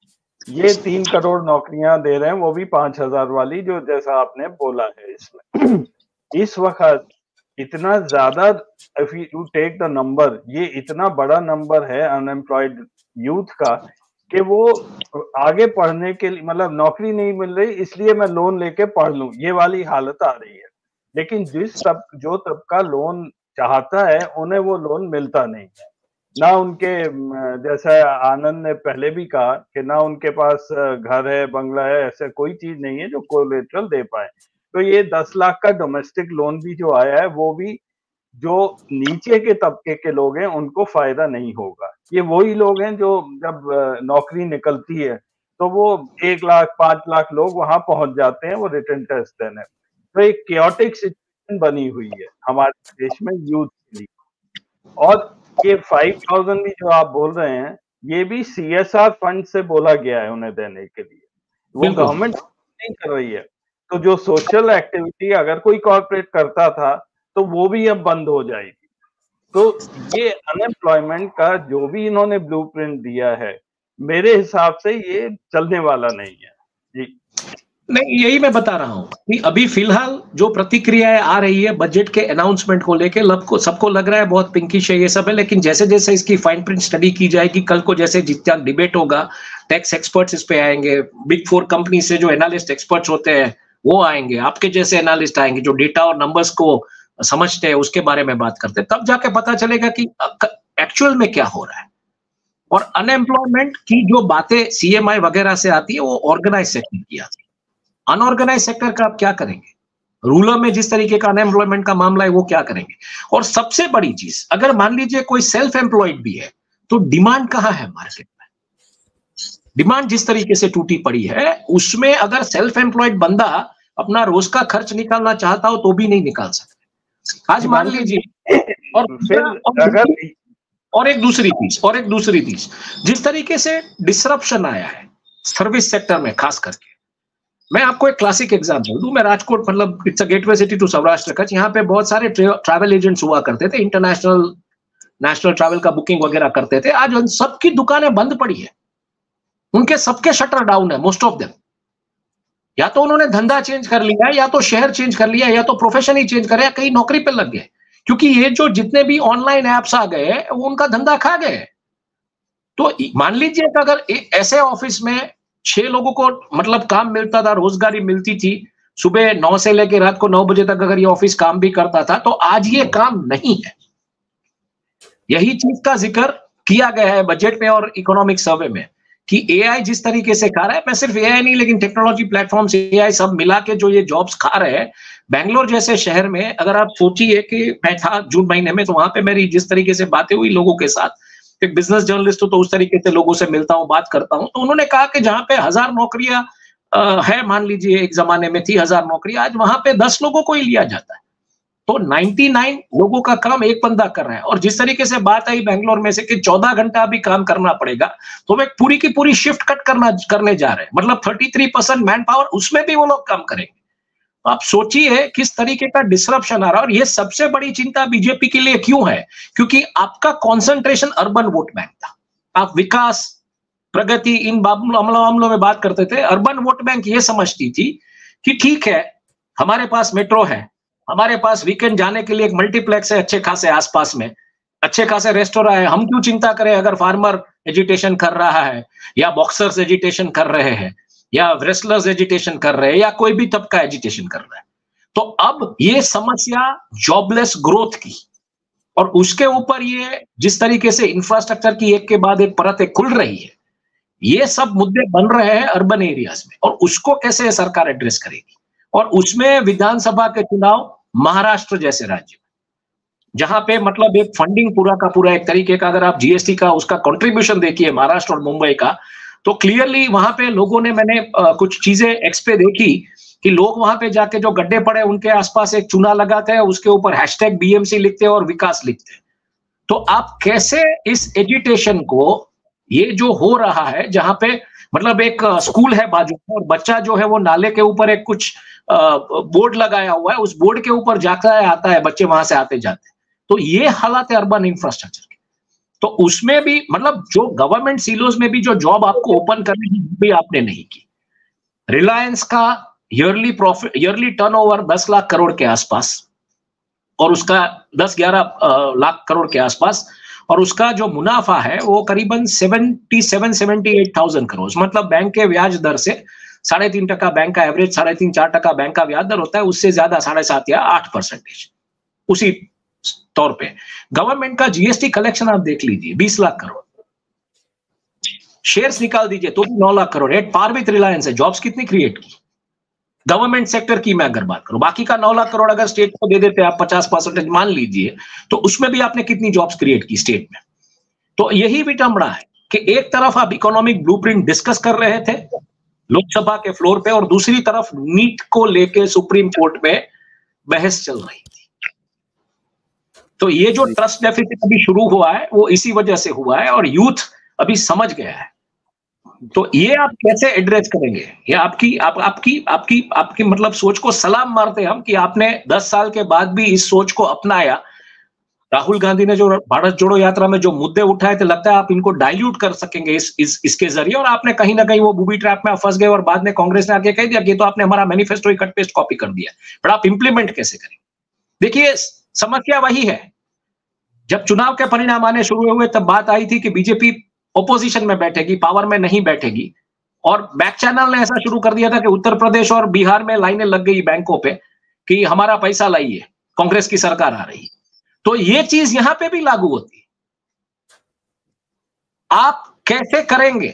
ये 3 करोड़ नौकरियां दे रहे हैं, वो भी 5,000 वाली, जो जैसा आपने बोला है इसमें। इस वक्त इतना ज्यादा, if you take the number, ये इतना बड़ा नंबर है अनएम्प्लॉयड यूथ का कि वो आगे पढ़ने के लिए, मतलब नौकरी नहीं मिल रही इसलिए मैं लोन लेके पढ़ लूं, ये वाली हालत आ रही है। लेकिन जो तबका लोन चाहता है उन्हें वो लोन मिलता नहीं है। ना उनके, जैसा आनंद ने पहले भी कहा कि ना उनके पास घर है, बंगला है, ऐसा कोई चीज नहीं है जो कोलेटरल दे पाए। तो ये 10 लाख का डोमेस्टिक लोन भी जो आया है, वो भी जो नीचे के तबके के लोग हैं उनको फायदा नहीं होगा। ये वही लोग हैं जो जब नौकरी निकलती है तो वो 1 लाख 5 लाख लोग वहां पहुंच जाते हैं वो रिटर्न टेस्ट देने। तो एक केओटिक सिचुएशन बनी हुई है हमारे देश में यूथ के लिए। और ये 5,000 भी जो आप बोल रहे हैं, ये भी CSR फंड से बोला गया है उन्हें देने के लिए, वो गवर्नमेंट नहीं कर रही है। तो जो सोशल एक्टिविटी अगर कोई कॉर्पोरेट करता था तो वो भी अब बंद हो जाएगी। तो ये अनएम्प्लॉयमेंट का जो भी इन्होंने ब्लूप्रिंट दिया है, मेरे हिसाब से ये चलने वाला नहीं है जी। नहीं, यही मैं बता रहा हूं कि अभी फिलहाल जो प्रतिक्रियाएं आ रही है बजट के अनाउंसमेंट को लेके, सबको लग रहा है बहुत पिंकिश है ये सब है। लेकिन जैसे जैसे इसकी फाइन प्रिंट स्टडी की जाएगी, कल को जैसे जितना डिबेट होगा, टैक्स एक्सपर्ट्स इस पे आएंगे, बिग 4 कंपनी से जो एनालिस्ट एक्सपर्ट्स होते हैं वो आएंगे, आपके जैसे एनालिस्ट आएंगे जो डेटा और नंबर्स को समझते हैं, उसके बारे में बात करते हैं, तब जाके पता चलेगा कि एक्चुअल में क्या हो रहा है। और अनएम्प्लॉयमेंट की जो बातें CMI वगैरह से आती है वो ऑर्गेनाइज सेक्टर की आती है। अनऑर्गेनाइज सेक्टर का आप क्या करेंगे? रूरल में जिस तरीके का अनएम्प्लॉयमेंट का मामला है वो क्या करेंगे? और सबसे बड़ी चीज, अगर मान लीजिए कोई सेल्फ एम्प्लॉयड भी है तो डिमांड कहाँ है मार्केट में? डिमांड जिस तरीके से टूटी पड़ी है, उसमें अगर सेल्फ एम्प्लॉयड बंदा अपना रोज का खर्च निकालना चाहता हो तो भी नहीं निकाल सकता। आज मान लीजिए, और एक दूसरी चीज, जिस तरीके से डिसरप्शन आया है सर्विस सेक्टर में, खास करके मैं आपको एक क्लासिक एग्जांपल दूं। मैं राजकोट, मतलब it's a gateway city to Saurashtra Kutch, यहाँ पे बहुत सारे ट्रैवल एजेंट्स हुआ करते थे, इंटरनेशनल नेशनल ट्रैवल का बुकिंग वगैरह करते थे। आज उन सबकी दुकानें बंद पड़ी है, उनके सबके शटर डाउन है, मोस्ट ऑफ देम। या तो उन्होंने धंधा चेंज कर लिया, या तो शहर चेंज कर लिया, या तो प्रोफेशन ही चेंज कर, या कहीं नौकरी पे लग गए, क्योंकि ये जो जितने भी ऑनलाइन एप्स आ गए वो उनका धंधा खा गए। तो मान लीजिए कि अगर ऐसे ऑफिस में 6 लोगों को मतलब काम मिलता था, रोजगारी मिलती थी, सुबह 9 से लेकर रात को 9 बजे तक अगर ये ऑफिस काम भी करता था, तो आज ये काम नहीं है। यही चीज का जिक्र किया गया है बजट में और इकोनॉमिक सर्वे में कि एआई जिस तरीके से खा रहा है, मैं सिर्फ एआई नहीं लेकिन टेक्नोलॉजी प्लेटफॉर्म्स, एआई सब मिला के जो ये जॉब्स खा रहे हैं, बेंगलोर जैसे शहर में अगर आप सोचिए कि मैं था जून महीने में, तो वहां पे मेरी जिस तरीके से बातें हुई लोगों के साथ, एक बिजनेस जर्नलिस्ट तो उस तरीके से लोगों से मिलता हूं, बात करता हूं, तो उन्होंने कहा कि जहां पे 1000 नौकरियां है, मान लीजिए एक जमाने में थी 1000 नौकरियां, आज वहां पे 10 लोगों को ही लिया जाता है। तो 99 लोगों का काम एक बंदा कर रहा है। और जिस तरीके से बात आई बेंगलोर में से कि 14 घंटा भी काम करना पड़ेगा, तो वे पूरी की पूरी शिफ्ट कट करने जा रहे हैं, मतलब 33% मैन पावर, उसमें भी वो लोग काम करेंगे। तो आप सोचिए किस तरीके का डिसरप्शन आ रहा है। और ये सबसे बड़ी चिंता बीजेपी के लिए क्यों है? क्योंकि आपका कॉन्सेंट्रेशन अर्बन वोट बैंक था। आप विकास, प्रगति, इन मामलों में बात करते थे। अर्बन वोट बैंक ये समझती थी कि ठीक है, हमारे पास मेट्रो है, हमारे पास वीकेंड जाने के लिए एक मल्टीप्लेक्स है अच्छे खासे आसपास में, अच्छे खासे रेस्टोरेंट है, हम क्यों चिंता करें अगर फार्मर एजिटेशन कर रहा है, या बॉक्सर्स एजिटेशन कर रहे हैं, या रेसलर्स एजिटेशन कर रहे हैं, या कोई भी तबका एजिटेशन कर रहा है। तो अब ये समस्या जॉबलेस ग्रोथ की, और उसके ऊपर ये जिस तरीके से इंफ्रास्ट्रक्चर की एक के बाद एक परतें खुल रही है, ये सब मुद्दे बन रहे हैं अर्बन एरियाज में, और उसको कैसे सरकार एड्रेस करेगी। और उसमें विधानसभा के चुनाव महाराष्ट्र जैसे राज्य, जहां पे मतलब एक फंडिंग पूरा का पूरा एक तरीके का, अगर आप जीएसटी का उसका कंट्रीब्यूशन देखिए महाराष्ट्र और मुंबई का, तो क्लियरली वहां पे लोगों ने, मैंने कुछ चीजें एक्सपे देखी कि लोग वहां पे जाके जो गड्ढे पड़े उनके आसपास एक चूना लगाते हैं, उसके ऊपर #BMC लिखते हैं और विकास लिखते हैं। तो आप कैसे इस एजिटेशन को, ये जो हो रहा है जहां पे मतलब एक स्कूल है बाजू में, और बच्चा जो है वो नाले के ऊपर एक कुछ बोर्ड लगाया हुआ है, उस बोर्ड के ऊपर जाता है आता है, बच्चे वहां से आते जाते, तो ये हालात है अर्बन इंफ्रास्ट्रक्चर के। तो उसमें भी मतलब जो गवर्नमेंट सीलोज में भी जो जॉब आपको ओपन करनी है भी आपने नहीं की। रिलायंस का ईयरली टर्नओवर 10 लाख करोड़ के आसपास, और उसका 10-11 लाख करोड़ के आसपास, और उसका जो मुनाफा है वो करीबन 77-78,000 करोड़, मतलब बैंक के ब्याज दर से 3.5% बैंक का एवरेज, 3.5-4% बैंक का ब्याज दर होता है, उससे ज्यादा 7.5 या 8%। उसी तौर पे गवर्नमेंट का जीएसटी कलेक्शन आप देख लीजिए 20 लाख करोड़, शेयर्स निकाल दीजिए तो 9 lakh crore, at par with Reliance है। जॉब्स कितनी क्रिएट की गवर्नमेंट सेक्टर की मैं अगर बात करूं, बाकी का 9 लाख करोड़ अगर स्टेट को दे देते आप 50% मान लीजिए, तो उसमें भी आपने कितनी जॉब्स क्रिएट की स्टेट में। तो यही विडंबना है कि एक तरफ आप इकोनॉमिक ब्लूप्रिंट डिस्कस कर रहे थे लोकसभा के फ्लोर पे, और दूसरी तरफ नीट को लेके सुप्रीम कोर्ट में बहस चल रही थी। तो ये जो ट्रस्ट डेफिसिट अभी शुरू हुआ है वो इसी वजह से हुआ है, और यूथ अभी समझ गया है। तो ये आप कैसे एड्रेस करेंगे? ये आपकी मतलब सोच को सलाम मारते हम कि आपने 10 साल के बाद भी इस सोच को अपनाया। राहुल गांधी ने जो भारत जोड़ो यात्रा में जो मुद्दे उठाए थे, लगता है आप इनको डाइल्यूट कर सकेंगे इसके जरिए, और आपने कहीं ना कहीं वो बूबी ट्रैप में फंस गए, और बाद में कांग्रेस ने आके कह दिया कि तो आपने हमारा मैनिफेस्टो ही कट पेस्ट कॉपी कर दिया, पर आप इंप्लीमेंट कैसे करेंगे? देखिए समस्या वही है, जब चुनाव के परिणाम आने शुरू हुए तब बात आई थी कि बीजेपी ओपोजिशन में बैठेगी, पावर में नहीं बैठेगी, और बैक चैनल ने ऐसा शुरू कर दिया था कि उत्तर प्रदेश और बिहार में लाइनें लग गई बैंकों पे कि हमारा पैसा लाइए, कांग्रेस की सरकार आ रही। तो ये चीज यहां पे भी लागू होती है। आप कैसे करेंगे?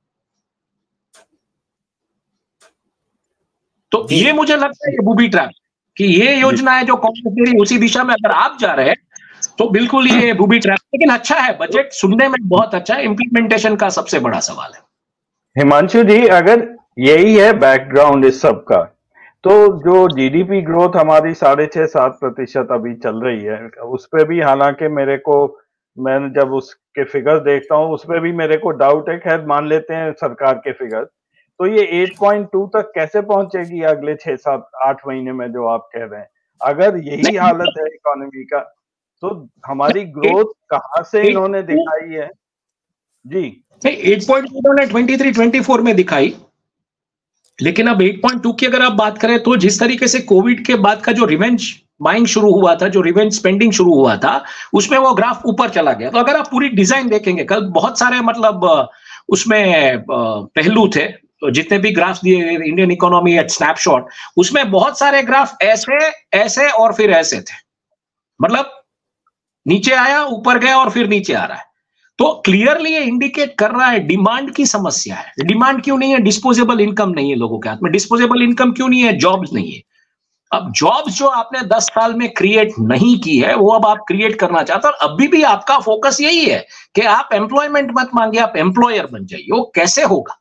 तो ये मुझे लगता है ये बूबी ट्रैप कि ये योजना है जो कांग्रेस दे रही, उसी दिशा में अगर आप जा रहे हैं तो बिल्कुल ये बूबी ट्रैप। लेकिन अच्छा है, बजट सुनने में बहुत अच्छा है, इंप्लीमेंटेशन का सबसे बड़ा सवाल है। हिमांशु जी, अगर यही है बैकग्राउंड इस सब का, तो जो जीडीपी ग्रोथ हमारी 6.5-7% अभी चल रही है, उस पर भी हालांकि मेरे को, मैं जब उसके फिगर देखता हूँ उस पर भी मेरे को डाउट है। खैर मान लेते हैं सरकार के फिगर, तो ये 8.2 तक कैसे पहुंचेगी अगले 6-7-8 महीने में, जो आप कह रहे हैं? अगर यही हालत है इकोनॉमी का, तो हमारी ग्रोथ कहां से इन्होंने दिखाई है? जी 8.2 उन्होंने 23-24 में दिखाई, लेकिन अब 8.2 की अगर आप बात करें तो जिस तरीके से कोविड के बाद का जो रिवेंज बाइंग शुरू हुआ था, जो रिवेंज स्पेंडिंग शुरू हुआ था, उसमें वो ग्राफ ऊपर चला गया। तो अगर आप पूरी डिजाइन देखेंगे, कल बहुत सारे मतलब उसमें पहलू थे, जितने भी ग्राफ दिए इंडियन इकोनॉमी एट स्नैपशॉट, उसमें बहुत सारे ग्राफ ऐसे ऐसे और फिर ऐसे थे, मतलब नीचे आया, ऊपर गया और फिर नीचे आ रहा है। तो क्लियरली ये इंडिकेट कर रहा है डिमांड की समस्या है। डिमांड क्यों नहीं है? डिस्पोजेबल इनकम नहीं है लोगों के हाथ में। डिस्पोजेबल इनकम क्यों नहीं है? जॉब्स नहीं है। अब जॉब्स जो आपने 10 साल में क्रिएट नहीं की है, वो अब आप क्रिएट करना चाहते हो। और अभी भी आपका फोकस यही है कि आप एम्प्लॉयमेंट मत मांगिए, आप एम्प्लॉयर बन जाइए। वो कैसे होगा?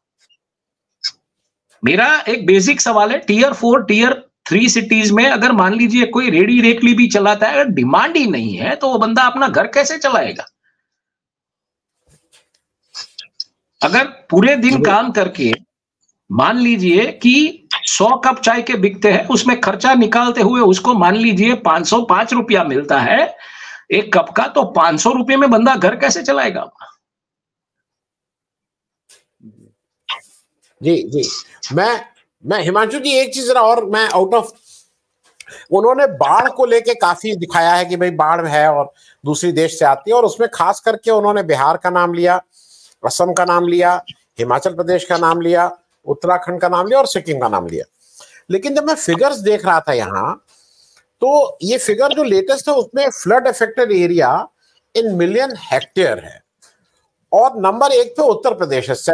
मेरा एक बेसिक सवाल है, टीयर 4 टीयर 3 सिटीज में अगर मान लीजिए कोई रेडी रेकली भी चलाता है, अगर डिमांड ही नहीं है तो वो बंदा अपना घर कैसे चलाएगा? अगर पूरे दिन काम करके मान लीजिए कि 100 कप चाय के बिकते हैं, उसमें खर्चा निकालते हुए उसको मान लीजिए 505 रुपया मिलता है एक कप का, तो 500 रुपये में बंदा घर कैसे चलाएगा? जी जी, मैं हिमांशु जी एक चीज और मैं आउट ऑफ, उन्होंने बाढ़ को लेके काफी दिखाया है कि भाई बाढ़ है और दूसरी देश से आती है, और उसमें खास करके उन्होंने बिहार का नाम लिया, असम का नाम लिया, हिमाचल प्रदेश का नाम लिया, उत्तराखंड का नाम लिया और सिक्किम का नाम लिया। लेकिन जब मैं फिगर्स देख रहा था यहाँ, तो ये फिगर जो लेटेस्ट है उसमें flood affected area in million hectare है, और नंबर 1 पे उत्तर प्रदेश है,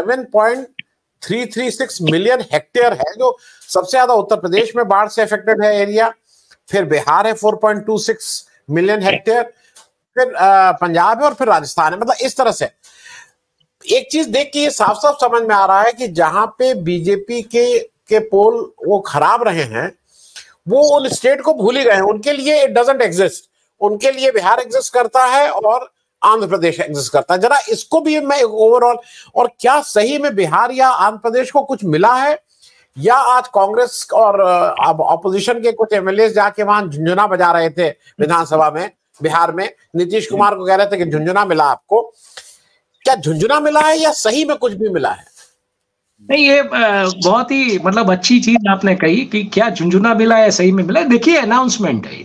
7.336 मिलियन हेक्टेयर है, जो सबसे ज्यादा उत्तर प्रदेश में बाढ़ से अफेक्टेड है एरिया। फिर बिहार है 4.26 मिलियन हेक्टेयर, फिर पंजाब है, और फिर राजस्थान है। मतलब इस तरह से एक चीज देख के ये साफ साफ समझ में आ रहा है कि जहां पे बीजेपी के पोल वो खराब रहे हैं, वो उन स्टेट को भूल ही गए हैं। उनके लिए इट डजंट एग्जिस्ट, उनके लिए बिहार एग्जिस्ट करता है और आंध्र प्रदेश एग्जिस्ट करता है। जरा इसको भी मैं ओवरऑल, और क्या सही में बिहार या आंध्र प्रदेश को कुछ मिला है, या आज कांग्रेस और ऑपोजिशन के कुछ एमएलए जाके वहां झुंझुना बजा रहे थे विधानसभा में बिहार में, नीतीश कुमार को कह रहे थे कि झुंझुना मिला आपको। क्या झुंझुना मिला है या सही में कुछ भी मिला है? नहीं, ये बहुत ही मतलब अच्छी चीज आपने कही कि क्या झुंझुना मिला है, सही में मिला है। देखिए अनाउंसमेंट है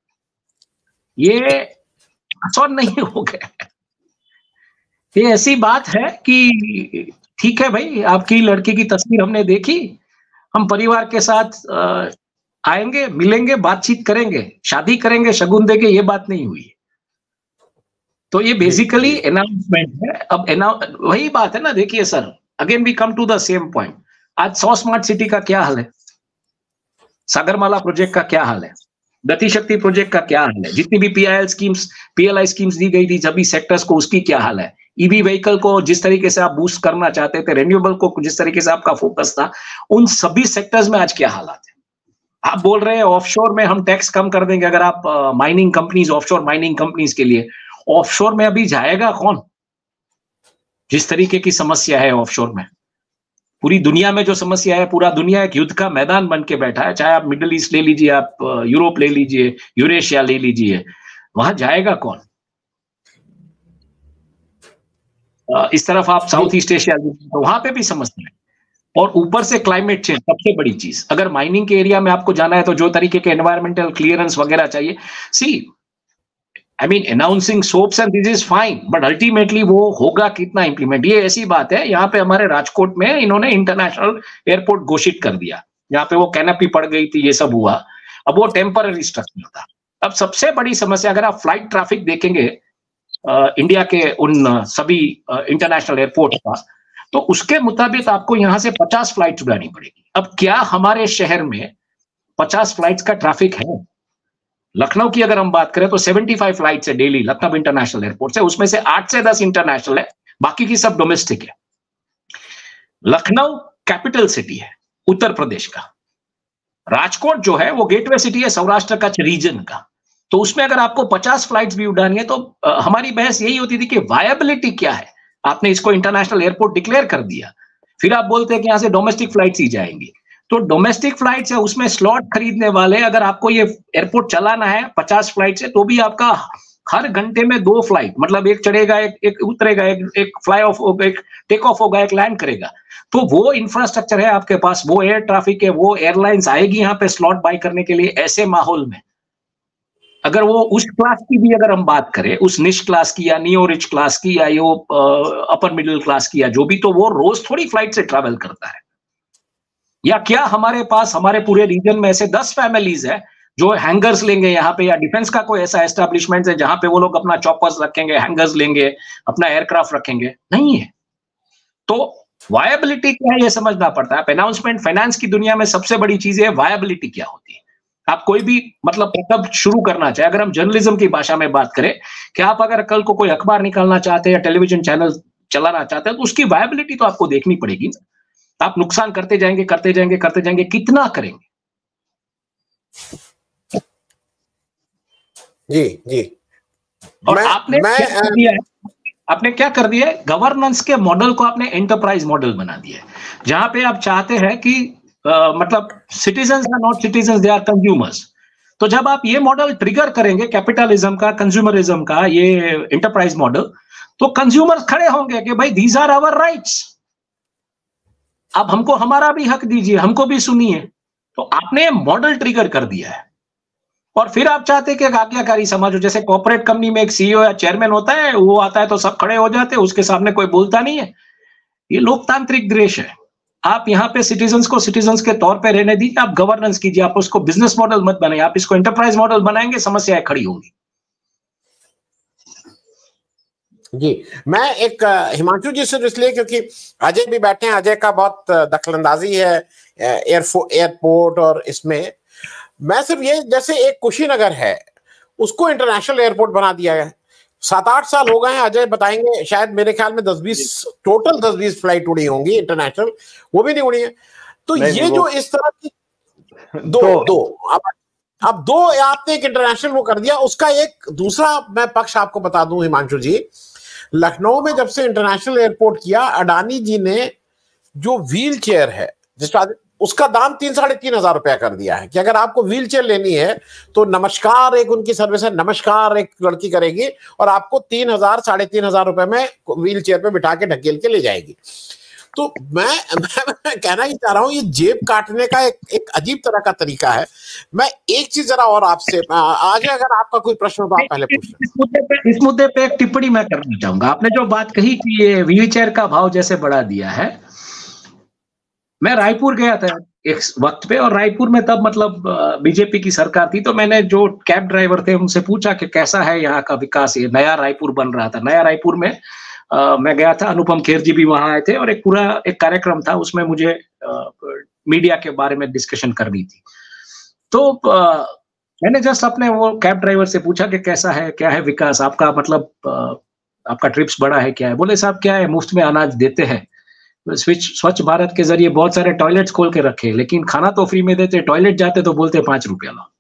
ये आसान नहीं हो गया। ये ऐसी बात है कि ठीक है भाई, आपकी लड़की की तस्वीर हमने देखी, हम परिवार के साथ आएंगे, मिलेंगे, बातचीत करेंगे, शादी करेंगे, शगुन देंगे, ये बात नहीं हुई। तो ये बेसिकली अनाउंसमेंट है। अब वही बात है ना, देखिए sir, again we come to the same point. आज 100 स्मार्ट सिटी का क्या हाल है, सागरमाला प्रोजेक्ट का क्या हाल है, गति शक्ति प्रोजेक्ट का क्या हाल है, जितनी भी पीएलआई स्कीम्स दी गई थी सभी सेक्टर्स को, उसकी क्या हाल है, ईवी व्हीकल को जिस तरीके से आप बूस्ट करना चाहते थे, रिन्यूएबल को जिस तरीके से आपका फोकस था, उन सभी सेक्टर्स में आज क्या हालात है। आप बोल रहे हैं ऑफशोर में हम टैक्स कम कर देंगे, अगर आप mining companies, offshore mining companies के लिए, ऑफशोर में अभी जाएगा कौन? जिस तरीके की समस्या है ऑफशोर में, पूरी दुनिया में जो समस्या है, पूरा दुनिया एक युद्ध का मैदान बन के बैठा है। चाहे आप मिडिल ईस्ट ले लीजिए, आप यूरोप ले लीजिए, यूरेशिया ले लीजिए, वहां जाएगा कौन? इस तरफ आप साउथ ईस्ट एशिया तो वहां पे भी समस्या है, और ऊपर से क्लाइमेट चेंज सबसे बड़ी चीज। अगर माइनिंग के एरिया में आपको जाना है तो जो तरीके के एनवायरमेंटल क्लियरेंस वगैरह चाहिए, सी I mean announcing soaps and this is fine, but ultimately वो होगा कितना इंप्लीमेंट? ये ऐसी बात है, यहाँ पे हमारे राजकोट में इन्होंने इंटरनेशनल एयरपोर्ट घोषित कर दिया, यहाँ पे वो कैनपी पड़ गई थी, ये सब हुआ, अब वो टेम्पररी स्ट्रक्चर था। अब सबसे बड़ी समस्या, अगर आप फ्लाइट ट्रैफिक देखेंगे इंडिया के उन सभी इंटरनेशनल एयरपोर्ट का, तो उसके मुताबिक आपको यहाँ से 50 फ्लाइट उड़ानी पड़ेगी। अब क्या हमारे शहर में 50 फ्लाइट्स का ट्रैफिक है? लखनऊ की अगर हम बात करें तो 75 फ्लाइट्स है डेली लखनऊ इंटरनेशनल एयरपोर्ट से, उसमें से 8 से 10 इंटरनेशनल है, बाकी की सब डोमेस्टिक है। लखनऊ कैपिटल सिटी है उत्तर प्रदेश का, राजकोट जो है वो गेटवे सिटी है सौराष्ट्र का, रीजन का, तो उसमें अगर आपको 50 फ्लाइट्स भी उड़ानी है तो हमारी बहस यही होती थी कि वायबिलिटी क्या है। आपने इसको इंटरनेशनल एयरपोर्ट डिक्लेयर कर दिया, फिर आप बोलते हैं कि यहाँ से डोमेस्टिक फ्लाइट्स ही जाएंगी। तो डोमेस्टिक फ्लाइट्स है, उसमें स्लॉट खरीदने वाले, अगर आपको ये एयरपोर्ट चलाना है 50 फ्लाइट से, तो भी आपका हर घंटे में 2 फ्लाइट, मतलब एक चढ़ेगा, एक उतरेगा, एक फ्लाई ऑफ होगा, एक टेक ऑफ होगा, एक लैंड करेगा। तो वो इंफ्रास्ट्रक्चर है आपके पास, वो एयर ट्रैफिक है, वो एयरलाइंस आएगी यहाँ पे स्लॉट बाय करने के लिए। ऐसे माहौल में अगर वो उस क्लास की भी अगर हम बात करें, उस निश क्लास की या नियो रिच क्लास की या यो अपर मिडिल क्लास की या जो भी, तो वो रोज थोड़ी फ्लाइट से ट्रैवल करता है। या क्या हमारे पास हमारे पूरे रीजन में ऐसे 10 फैमिलीज है जो हैंगर्स लेंगे यहाँ पे, या डिफेंस का कोई ऐसा एस्टेब्लिशमेंट है जहां पे वो लोग अपना चॉपर्स रखेंगे, हैंगर्स लेंगे, अपना एयरक्राफ्ट रखेंगे? नहीं है। तो वायबिलिटी क्या है ये समझना पड़ता है। अनाउंसमेंट फाइनेंस की दुनिया में सबसे बड़ी चीज है वायबिलिटी क्या होती है। आप कोई भी मतलब तब शुरू करना चाहे, अगर हम जर्नलिज्म की भाषा में बात करें कि आप अगर कल को कोई अखबार निकालना चाहते हैं या टेलीविजन चैनल चलाना चाहते हैं, तो उसकी वायबिलिटी तो आपको देखनी पड़ेगी ना। आप नुकसान करते जाएंगे करते जाएंगे करते जाएंगे, कितना करेंगे? जी जी। और आपने क्या कर दिया है, गवर्नेंस के मॉडल को आपने एंटरप्राइज मॉडल बना दिया है, जहां पे आप चाहते हैं कि मतलब citizens are not citizens, they are consumers. तो जब आप ये मॉडल ट्रिगर करेंगे कैपिटलिज्म का, कंज्यूमरिज्म का, ये एंटरप्राइज मॉडल, तो कंज्यूमर्स खड़े होंगे कि भाई दीज आर आवर राइट्स, अब हमको हमारा भी हक दीजिए, हमको भी सुनिए। तो आपने मॉडल ट्रिगर कर दिया है। और फिर आप चाहते हैं कि आज्ञाकारी समाज हो, जैसे कॉर्पोरेट कंपनी में एक सीईओ या चेयरमैन होता है, वो आता है तो सब खड़े हो जाते हैं, उसके सामने कोई बोलता नहीं है। ये लोकतांत्रिक देश है। आप यहाँ पे सिटीजन्स को सिटीजन्स के तौर पे रहने दीजिए, आप गवर्नेंस कीजिए, आप उसको बिजनेस मॉडल मत बनाइए। आप इसको एंटरप्राइज मॉडल बनाएंगे, समस्याएं खड़ी होंगी। जी, मैं एक हिमांशु जी से इसलिए क्योंकि अजय भी बैठे हैं, अजय का बहुत दखलंदाजी है एयरपोर्ट और इसमें। मैं सिर्फ ये, जैसे एक कुशीनगर है उसको इंटरनेशनल एयरपोर्ट बना दिया है, 7-8 साल हो गए हैं, अजय बताएंगे, शायद मेरे ख्याल में 10-20 टोटल 10-20 फ्लाइट उड़ी होंगी इंटरनेशनल, वो भी नहीं उड़ी है। तो ये जो इस तरह की दो अब दो आपने एक इंटरनेशनल वो कर दिया। उसका एक दूसरा मैं पक्ष आपको बता दूं हिमांशु जी, लखनऊ में जब से इंटरनेशनल एयरपोर्ट किया, अडानी जी ने जो व्हील चेयर है जिसका उसका दाम 3-3.5 हजार रुपया कर दिया है कि अगर आपको व्हील चेयर लेनी है तो नमस्कार, एक उनकी सर्विस है, नमस्कार एक लड़की करेगी और आपको 3,000-3,500 रुपए में व्हील चेयर पे बिठा के ढकेल के ले जाएगी। तो मैं कहना ही चाह रहा हूँ, ये जेब काटने का एक अजीब तरह का तरीका है। मैं एक चीज जरा और आपसे आज, अगर आपका कोई प्रश्न हो तो आप पहले पूछ लें। इस मुद्दे पे एक टिप्पणी मैं करना चाहूंगा। आपने जो बात कही कि ये व्हील चेयर का भाव जैसे बढ़ा दिया है, मैं रायपुर गया था एक वक्त पे, और रायपुर में तब मतलब बीजेपी की सरकार थी, तो मैंने जो कैब ड्राइवर थे उनसे पूछा कि कैसा है यहाँ का विकास, ये नया रायपुर बन रहा था। नया रायपुर में मैं गया था, अनुपम खेर जी भी वहां आए थे, और एक पूरा एक कार्यक्रम था, उसमें मुझे मीडिया के बारे में डिस्कशन करनी थी। तो मैंने जस्ट अपने वो कैब ड्राइवर से पूछा कि कैसा है, क्या है विकास आपका, मतलब आपका ट्रिप्स बड़ा है क्या है? बोले साहब क्या है, मुफ्त में अनाज देते हैं, स्वच्छ भारत के जरिए बहुत सारे टॉयलेट्स खोल के रखे, लेकिन खाना तो फ्री में देते, टॉयलेट जाते तो बोलते 5 रुपया लो।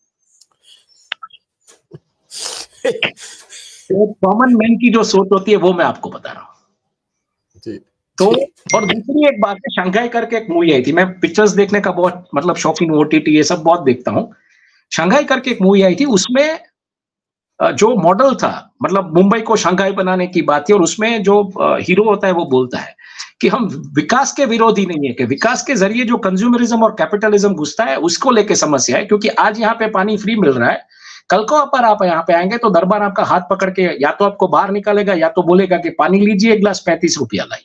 तो कॉमन मैन की जो सोच होती है वो मैं आपको बता रहा हूँ। तो और दूसरी एक बात है, शंघाई करके एक मूवी आई थी, मैं पिक्चर्स देखने का बहुत मतलब शौकीन, ओटीटी ये सब बहुत देखता हूँ। शंघाई करके एक मूवी आई थी, उसमें जो मॉडल था, मतलब मुंबई को शंघाई बनाने की बात थी, और उसमें जो हीरो होता है वो बोलता है कि हम विकास के विरोधी नहीं है, कि विकास के जरिए जो कंज्यूमरिज्म और कैपिटलिज्म घुसता है उसको लेके समस्या है, क्योंकि आज यहाँ पे पानी फ्री मिल रहा है, कल को पर आप यहाँ पे आएंगे तो दरबार आपका हाथ पकड़ के या तो आपको बाहर निकालेगा या तो बोलेगा कि पानी लीजिए, एक गिलास 35 रुपया लाइए।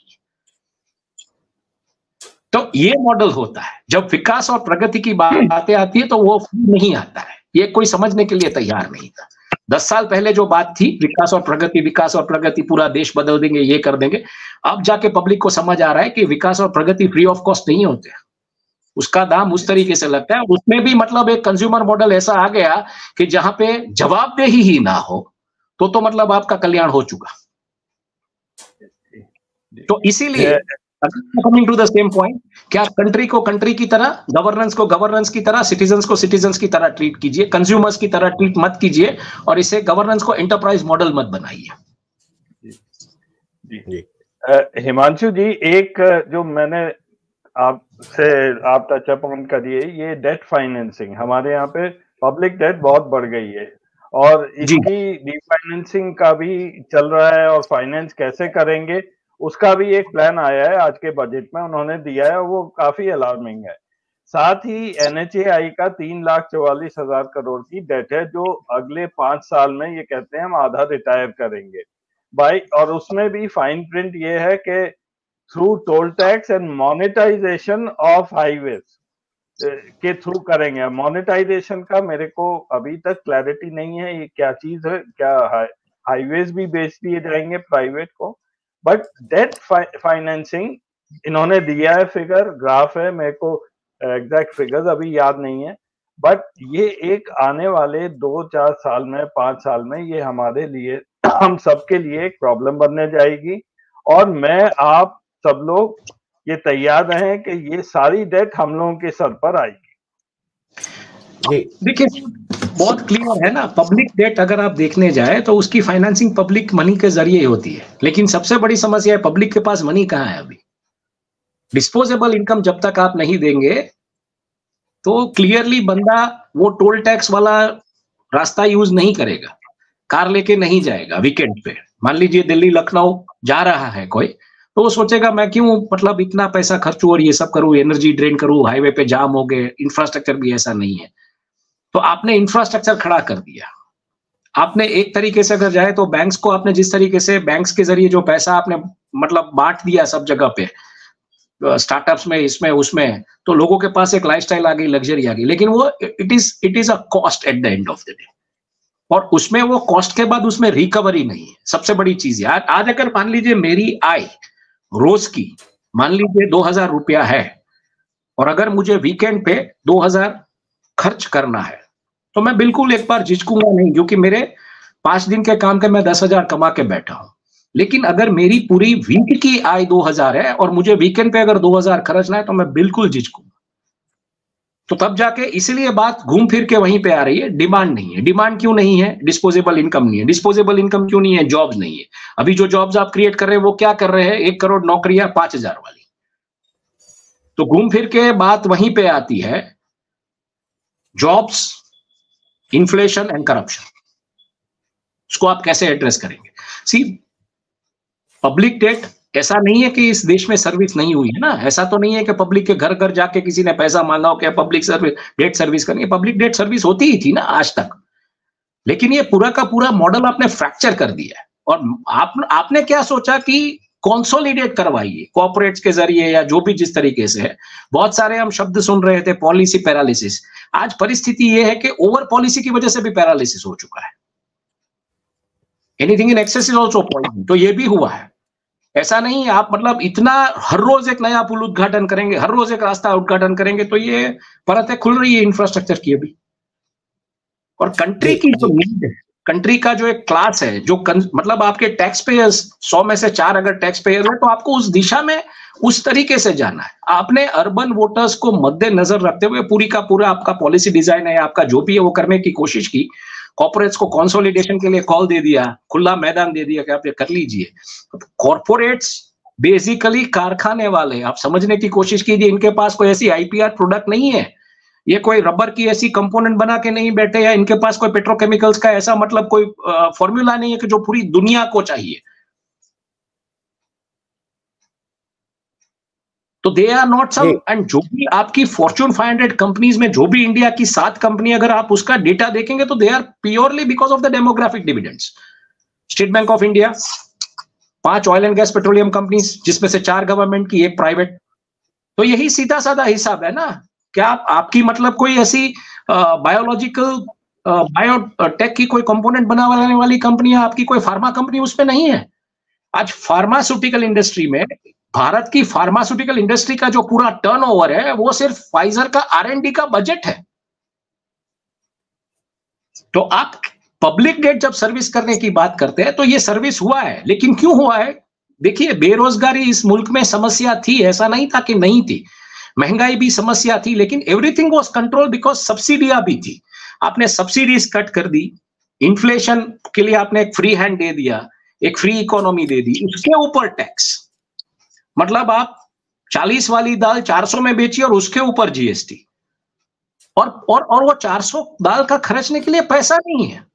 तो ये मॉडल होता है। जब विकास और प्रगति की बातें आती है तो वो नहीं आता है, ये कोई समझने के लिए तैयार नहीं था। 10 साल पहले जो बात थी विकास और प्रगति, पूरा देश बदल देंगे, ये कर देंगे, अब जाके पब्लिक को समझ आ रहा है कि विकास और प्रगति फ्री ऑफ कॉस्ट नहीं होते, उसका दाम उस तरीके से लगता है। उसमें भी मतलब एक कंज्यूमर मॉडल ऐसा आ गया कि जहां पे जवाबदेही ही ना हो तो मतलब आपका कल्याण हो चुका। तो इसीलिए coming to the same point, क्या कंट्री को कंट्री की तरह, गवर्नेंस को गवर्नेंस की तरह, सिटीजन्स को सिटीजन्स की तरह ट्रीट कीजिए, कंज्यूमर्स की तरह ट्रीट मत कीजिए, और इसे गवर्नेंस को एंटरप्राइज मॉडल मत बनाइए। जी, हिमांशु जी, एक जो मैंने आप टच अप ऑन करिए, ये डेट फाइनेंसिंग हमारे यहाँ पे पब्लिक डेट बहुत बढ़ गई है और इसकी रीफाइनेंसिंग का भी चल रहा है और फाइनेंस कैसे करेंगे उसका भी एक प्लान आया है आज के बजट में, उन्होंने दिया है, वो काफी अलार्मिंग है। साथ ही NHAI का 3,44,000 करोड़ की डेट है जो अगले 5 साल में ये कहते हैं हम आधा रिटायर करेंगे भाई, और उसमें भी फाइन प्रिंट ये है कि through toll tax and monetisation of highways के थ्रू करेंगे। मोनेटाइजेशन का मेरे को अभी तक क्लैरिटी नहीं है ये क्या चीज है, क्या हाईवेज भी बेच दिए जाएंगे प्राइवेट को, बट डेट फाइनेंसिंग इन्होंने दिया है, फिगर ग्राफ है, मेरे को एग्जैक्ट फिगर्स अभी याद नहीं है, बट ये एक आने वाले 2-4 साल में 5 साल में ये हमारे लिए हम सबके लिए एक प्रॉब्लम बनने जाएगी और मैं आप सब लोग ये तैयार रहें कि ये सारी डेट हम लोगों के सर पर आएगी। देखिए बहुत क्लियर है ना, पब्लिक डेट अगर आप देखने जाए तो उसकी फाइनेंसिंग पब्लिक मनी के जरिए होती है, लेकिन सबसे बड़ी समस्या है पब्लिक के पास मनी कहाँ है अभी। डिस्पोजेबल इनकम जब तक आप नहीं देंगे तो क्लियरली बंदा वो टोल टैक्स वाला रास्ता यूज नहीं करेगा, कार लेके नहीं जाएगा वीकेंड पे। मान लीजिए दिल्ली लखनऊ जा रहा है कोई, तो वो सोचेगा मैं क्यों मतलब इतना पैसा खर्चूं और ये सब करूं, एनर्जी ड्रेन करूं, हाईवे पे जाम हो गए, इंफ्रास्ट्रक्चर भी ऐसा नहीं है। तो आपने इंफ्रास्ट्रक्चर खड़ा कर दिया, आपने एक तरीके से अगर जाए तो बैंक्स को आपने जिस तरीके से बैंक्स के जरिए जो पैसा आपने मतलब बांट दिया सब जगह पे, स्टार्टअप्स में, इसमें उसमें, तो लोगों के पास एक लाइफस्टाइल आ गई, लग्जरी आ गई, लेकिन वो it is a cost at the end of the day, और उसमें वो कॉस्ट के बाद उसमें रिकवरी नहीं है। सबसे बड़ी चीज है आज अगर मान लीजिए मेरी आय रोज की मान लीजिए 2,000 रुपया है और अगर मुझे वीकेंड पे 2,000 खर्च करना है तो मैं बिल्कुल एक बार झिझकूंगा नहीं, क्योंकि मेरे 5 दिन के काम के मैं 10,000 कमा के बैठा हूं। लेकिन अगर मेरी पूरी वीक की आय 2,000 है और मुझे वीकेंड पे अगर 2,000 खर्चना है तो मैं बिल्कुल झिझकूंगा। तो तब जाके इसलिए बात घूम फिर के वहीं पे आ रही है, डिमांड नहीं है। डिमांड क्यों नहीं है? डिस्पोजेबल इनकम नहीं है। डिस्पोजेबल इनकम क्यों नहीं है? जॉब्स नहीं है। अभी जो जॉब्स आप क्रिएट कर रहे हैं वो क्या कर रहे हैं? 1 करोड़ नौकरियां 5,000 वाली। तो घूम फिर के बात वहीं पे आती है, जॉब्स, इन्फ्लेशन एंड करप्शन। उसको आप कैसे एड्रेस करेंगे? सी, पब्लिक डेट ऐसा नहीं है कि इस देश में सर्विस नहीं हुई है ना, ऐसा तो नहीं है कि पब्लिक के घर घर जाके किसी ने पैसा मांगा हो, क्या पब्लिक सर्विस डेट सर्विस करनी है। पब्लिक डेट सर्विस होती ही थी ना आज तक, लेकिन ये पूरा का पूरा मॉडल आपने फ्रैक्चर कर दिया है। और आपने क्या सोचा कि कंसोलिडेट करवाइए कॉर्पोरेट्स के जरिए या जो भी जिस तरीके से है। बहुत सारे हम शब्द सुन रहे थे, पॉलिसी पैरालिसिस। आज परिस्थिति ये है कि ओवर पॉलिसी की वजह से भी पैरालिसिस हो चुका है। Anything in excess is also poison. तो ये भी हुआ है। ऐसा नहीं है आप मतलब इतना हर रोज एक नया पुल उद्घाटन करेंगे, हर रोज एक रास्ता उद्घाटन करेंगे तो ये परतें खुल रही है इंफ्रास्ट्रक्चर की अभी। और कंट्री की जो नीड है, कंट्री का जो एक क्लास है, जो मतलब आपके टैक्स पेयर्स 100 में से 4 अगर टैक्स पेयर है तो आपको उस दिशा में उस तरीके से जाना है। आपने अर्बन वोटर्स को मद्देनजर रखते हुए पूरी का पूरा आपका पॉलिसी डिजाइन है, आपका जो भी है वो करने की कोशिश की। कॉर्पोरेट्स को कंसोलिडेशन के लिए कॉल दे दिया, खुला मैदान दे दिया कि आप ये कर लीजिए। कॉर्पोरेट्स बेसिकली कारखाने वाले, आप समझने की कोशिश कीजिए, इनके पास कोई ऐसी आईपीआर प्रोडक्ट नहीं है, ये कोई रबर की ऐसी कंपोनेंट बना के नहीं बैठे, या इनके पास कोई पेट्रोकेमिकल्स का ऐसा मतलब कोई फॉर्मूला नहीं है कि जो पूरी दुनिया को चाहिए। तो they are not some, and जो भी आपकी फॉर्च्यून 500 कंपनीज में जो भी इंडिया की 7 कंपनी अगर आप उसका डेटा देखेंगे तो they are purely because of the demographic dividends. State Bank of India, 5 oil and gas petroleum companies जिसमें से 4 गवर्नमेंट की, 1 प्राइवेट। तो यही सीधा साधा हिसाब है ना। क्या आपकी मतलब कोई ऐसी बायोलॉजिकल बायोटेक की कोई कंपोनेंट बनाने वाली कंपनी है, आपकी कोई फार्मा कंपनी उसमें नहीं है। आज फार्मास्यूटिकल इंडस्ट्री में, भारत की फार्मास्यूटिकल इंडस्ट्री का जो पूरा टर्नओवर है वो सिर्फ फाइजर का R&D का बजट है। तो आप पब्लिक डेट जब सर्विस करने की बात करते हैं तो ये सर्विस हुआ है, लेकिन क्यों हुआ है? देखिए, बेरोजगारी इस मुल्क में समस्या थी, ऐसा नहीं था कि नहीं थी। महंगाई भी समस्या थी, लेकिन एवरीथिंग वाज कंट्रोल बिकॉज सब्सिडियां भी थी। आपने सब्सिडीज कट कर दी, इन्फ्लेशन के लिए आपने एक फ्री हैंड दे दिया, एक फ्री इकोनॉमी दे दी, उसके ऊपर टैक्स। मतलब आप 40 वाली दाल 400 में बेचिए और उसके ऊपर जीएसटी, और वो 400 दाल का खर्चने के लिए पैसा नहीं है,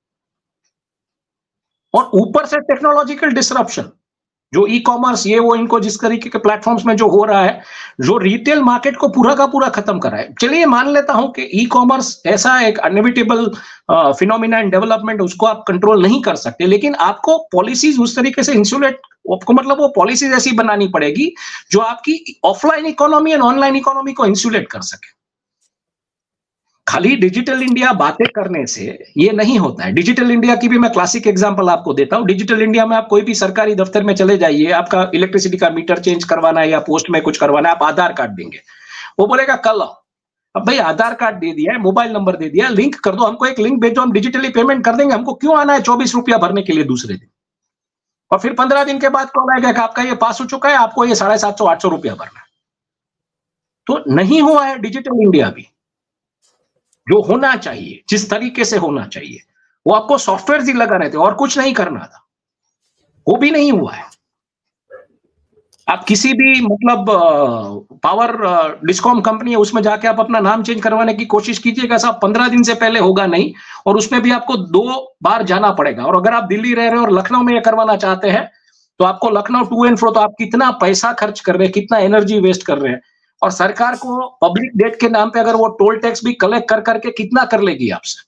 और ऊपर से टेक्नोलॉजिकल डिसरप्शन, जो ई कॉमर्स ये वो इनको जिस तरीके के प्लेटफॉर्म्स में जो हो रहा है, जो रिटेल मार्केट को पूरा का पूरा खत्म कर रहा है। चलिए मान लेता हूं कि ई कॉमर्स ऐसा एक अनएविटेबल फिनोमिना एंड डेवलपमेंट, उसको आप कंट्रोल नहीं कर सकते, लेकिन आपको पॉलिसीज उस तरीके से इंसुलेट, आपको मतलब वो पॉलिसीज ऐसी बनानी पड़ेगी जो आपकी offline economy and online economy को इंसुलेट कर सके। खाली डिजिटल इंडिया बातें करने से ये नहीं होता है। डिजिटल इंडिया की भी मैं क्लासिक एग्जांपल आपको देता हूं। डिजिटल इंडिया में आप कोई भी सरकारी दफ्तर में चले जाइए, आपका इलेक्ट्रिसिटी का मीटर चेंज करवाना है या पोस्ट में कुछ करवाना है, आप आधार कार्ड देंगे, वो बोलेगा कल आओ। अब भाई आधार कार्ड दे दिया है, मोबाइल नंबर दे दिया, लिंक कर दो, हमको एक लिंक भेजो, हम डिजिटली पेमेंट कर देंगे, हमको क्यों आना है 24 रुपया भरने के लिए दूसरे दिन, और फिर 15 दिन के बाद कॉल आएगा कि आपका ये पास हो चुका है, आपको ये 750-800 रुपया भरना है। तो नहीं हुआ है डिजिटल इंडिया भी जो होना चाहिए, जिस तरीके से होना चाहिए। वो आपको सॉफ्टवेयर ही लगाने थे और कुछ नहीं करना था, वो भी नहीं हुआ है। आप किसी भी मतलब पावर डिस्कॉम कंपनी है, उसमें जाके आप अपना नाम चेंज करवाने की कोशिश कीजिएगा, साहब 15 दिन से पहले होगा नहीं, और उसमें भी आपको 2 बार जाना पड़ेगा। और अगर आप दिल्ली रह रहे हो और लखनऊ में ये करवाना चाहते हैं, तो आपको लखनऊ टू एंड फ्रो, तो आप कितना पैसा खर्च कर रहे हैं, कितना एनर्जी वेस्ट कर रहे हैं। और सरकार को पब्लिक डेट के नाम पे अगर वो टोल टैक्स भी कलेक्ट कर करके कितना कर लेगी आपसे।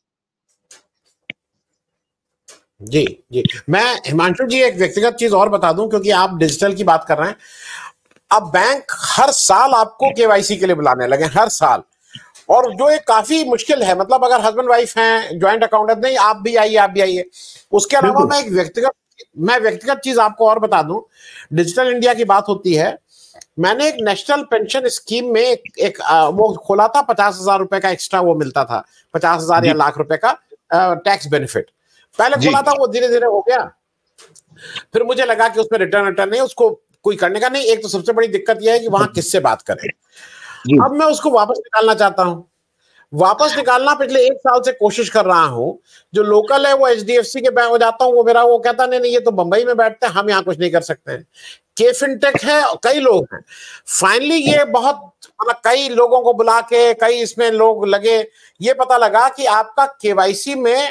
जी जी, मैं हिमांशु जी एक व्यक्तिगत चीज और बता दूं, क्योंकि आप डिजिटल की बात कर रहे हैं। अब बैंक हर साल आपको केवाईसी के लिए बुलाने लगे, हर साल, और जो एक काफी मुश्किल है। मतलब अगर हस्बैंड वाइफ हैं, ज्वाइंट अकाउंट है, नहीं आप भी आइए, आप भी आइए। उसके अलावा मैं एक व्यक्तिगत चीज आपको और बता दूं। डिजिटल इंडिया की बात होती है, मैंने एक नेशनल पेंशन स्कीम में एक वो खोला था, 50,000 रुपए का एक्स्ट्रा वो मिलता था, 50,000 या लाख रुपए का टैक्स बेनिफिट। पहले खोला था, वो धीरे धीरे हो गया। फिर मुझे लगा कि उसमें रिटर्न नहीं, उसको कोई करने का नहीं। एक तो सबसे बड़ी दिक्कत यह है कि वहां किससे बात करें। अब मैं उसको वापस निकालना चाहता हूं। वापस निकालना पिछले 1 साल से कोशिश कर रहा हूं। जो लोकल है वो HDFC के बैंक हो जाता हूं, वो कहता नहीं ये तो बंबई में बैठते हैं, हम यहाँ कुछ नहीं कर सकते हैं। के फिनटेक है, कई लोग हैं। फाइनली ये बहुत मतलब कई लोगों को बुला के कई इसमें लोग लगे, ये पता लगा कि आपका केवाईसी में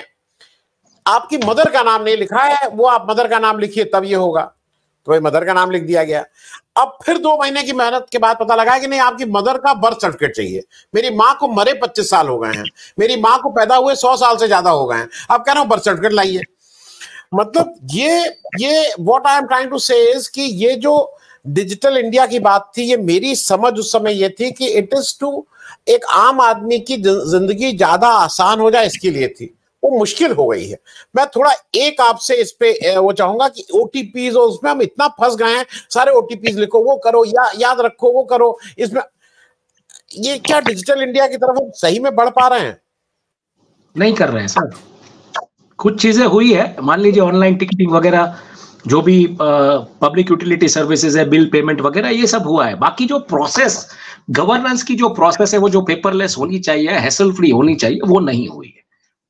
आपकी मदर का नाम नहीं लिखा है, वो आप मदर का नाम लिखिए तब ये होगा। तो भाई मदर का नाम लिख दिया गया। अब फिर 2 महीने की मेहनत के बाद पता लगा कि नहीं, आपकी मदर का बर्थ सर्टिफिकेट चाहिए। मेरी माँ को मरे 25 साल हो गए हैं, मेरी माँ को पैदा हुए 100 साल से ज्यादा हो गए हैं, अब कह रहा हूं बर्थ सर्टिफिकेट लाइए। मतलब ये what I am trying to say is कि ये जो डिजिटल इंडिया की बात थी, ये मेरी समझ उस समय ये थी कि इट इज टू एक आम आदमी की जिंदगी ज्यादा आसान हो जाए, इसके लिए थी। वो मुश्किल हो गई है। मैं थोड़ा एक आपसे इस पे वो चाहूंगा कि ओटीपीज, और उसमें हम इतना फंस गए हैं, सारे ओटीपीज लिखो, वो करो, याद रखो, वो करो। इसमें ये क्या डिजिटल इंडिया की तरफ हम सही में बढ़ पा रहे हैं? नहीं कर रहे हैं सर। कुछ चीजें हुई है, मान लीजिए ऑनलाइन टिकटिंग वगैरह, जो भी पब्लिक यूटिलिटी सर्विसेज है, बिल पेमेंट वगैरह, ये सब हुआ है। बाकी जो प्रोसेस, गवर्नेंस की जो प्रोसेस है, वो जो पेपरलेस होनी चाहिए, हैसल फ्री होनी चाहिए, वो नहीं हुई है।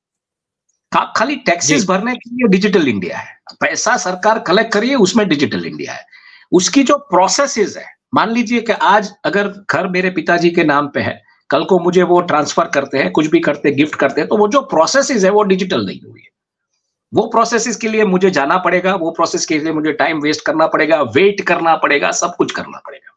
खाली टैक्सेस भरने के लिए डिजिटल इंडिया है, पैसा सरकार कलेक्ट करिए, उसमें डिजिटल इंडिया है। उसकी जो प्रोसेसेस है, मान लीजिए कि आज अगर घर मेरे पिताजी के नाम पे है, कल को मुझे वो ट्रांसफर करते हैं, कुछ भी करते, गिफ्ट करते हैं, तो वो जो प्रोसेसेस है वो डिजिटल नहीं हुई है। वो प्रोसेसेस के लिए मुझे जाना पड़ेगा, वो प्रोसेस के लिए मुझे टाइम वेस्ट करना पड़ेगा, वेट करना पड़ेगा, सब कुछ करना पड़ेगा।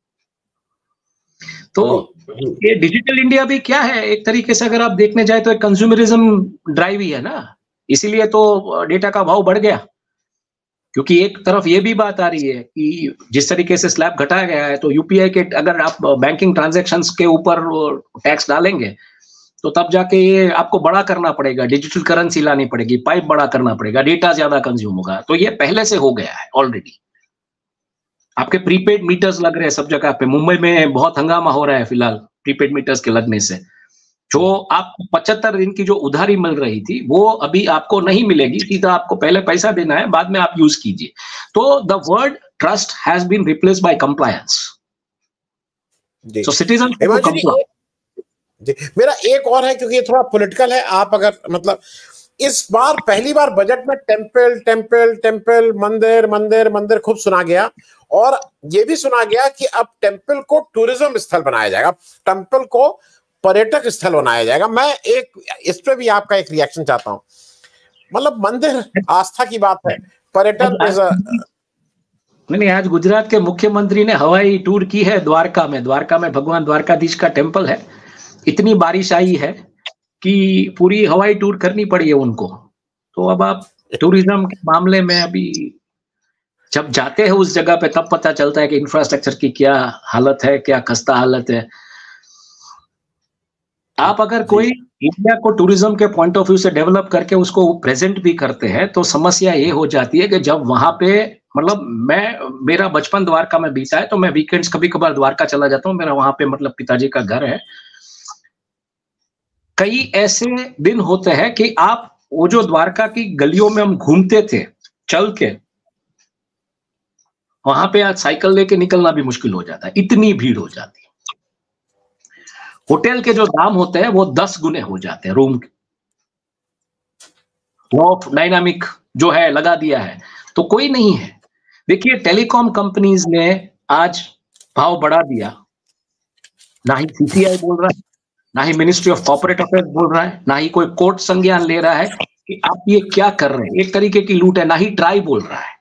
तो ये डिजिटल इंडिया भी क्या है, एक तरीके से अगर आप देखने जाए तो एक कंज्यूमरिज्म ड्राइव ही है ना। इसीलिए तो डेटा का भाव बढ़ गया, क्योंकि एक तरफ ये भी बात आ रही है कि जिस तरीके से स्लैब घटाया गया है, तो यूपीआई के अगर आप बैंकिंग ट्रांजैक्शंस के ऊपर टैक्स डालेंगे, तो तब जाके ये आपको बड़ा करना पड़ेगा, डिजिटल करेंसी लानी पड़ेगी, पाइप बड़ा करना पड़ेगा, डेटा ज्यादा कंज्यूम होगा। तो ये पहले से हो गया है ऑलरेडी। आपके प्रीपेड मीटर्स लग रहे हैं सब जगह पे। मुंबई में बहुत हंगामा हो रहा है फिलहाल प्रीपेड मीटर्स के लगने से। जो आपको 75 दिन की जो उधारी मिल रही थी, वो अभी आपको नहीं मिलेगी, सीधा आपको पहले पैसा देना है, बाद में आप यूज कीजिए। तो the word trust has been replaced by compliance. So citizen मेरा एक और है, क्योंकि ये थोड़ा पॉलिटिकल है। आप अगर मतलब इस बार पहली बार बजट में टेम्पल टेम्पल टेम्पल मंदिर मंदिर मंदिर खूब सुना गया, और ये भी सुना गया कि अब टेम्पल को टूरिज्म स्थल बनाया जाएगा, टेम्पल को पर्यटक स्थल बनाया जाएगा। मैं इस पे भी आपका एक रिएक्शन चाहता हूं। मतलब मंदिर आस्था की बात है, पर्यटन नहीं, आज गुजरात के मुख्यमंत्री ने हवाई टूर की है द्वारका में भगवान द्वारकाधीश का टेम्पल है। इतनी बारिश आई है कि पूरी हवाई टूर करनी पड़ी है उनको। तो अब आप टूरिज्म के मामले में अभी जब जाते हैं उस जगह पे तब पता चलता है कि इंफ्रास्ट्रक्चर की क्या हालत है, क्या खस्ता हालत है। आप अगर कोई इंडिया को टूरिज्म के पॉइंट ऑफ व्यू से डेवलप करके उसको प्रेजेंट भी करते हैं तो समस्या ये हो जाती है कि जब वहां पे, मतलब मेरा बचपन द्वारका में बीता है, तो मैं वीकेंड्स कभी कभार द्वारका चला जाता हूँ। मेरा वहां पे मतलब पिताजी का घर है। कई ऐसे दिन होते हैं कि आप वो जो द्वारका की गलियों में हम घूमते थे चल के, वहां पे आज साइकिल लेके निकलना भी मुश्किल हो जाता है, इतनी भीड़ हो जाती है। होटल के जो दाम होते हैं वो 10 गुने हो जाते हैं रूम के। लॉ ऑफ डायनामिक जो है लगा दिया है तो कोई नहीं है। देखिए, टेलीकॉम कंपनीज ने आज भाव बढ़ा दिया, ना ही सीसीआई बोल रहा है, ना ही मिनिस्ट्री ऑफ कॉर्पोरेट अफेयर्स बोल रहा है, ना ही कोई कोर्ट संज्ञान ले रहा है कि आप ये क्या कर रहे हैं, एक तरीके की लूट है। ना ही ट्राई बोल रहा है।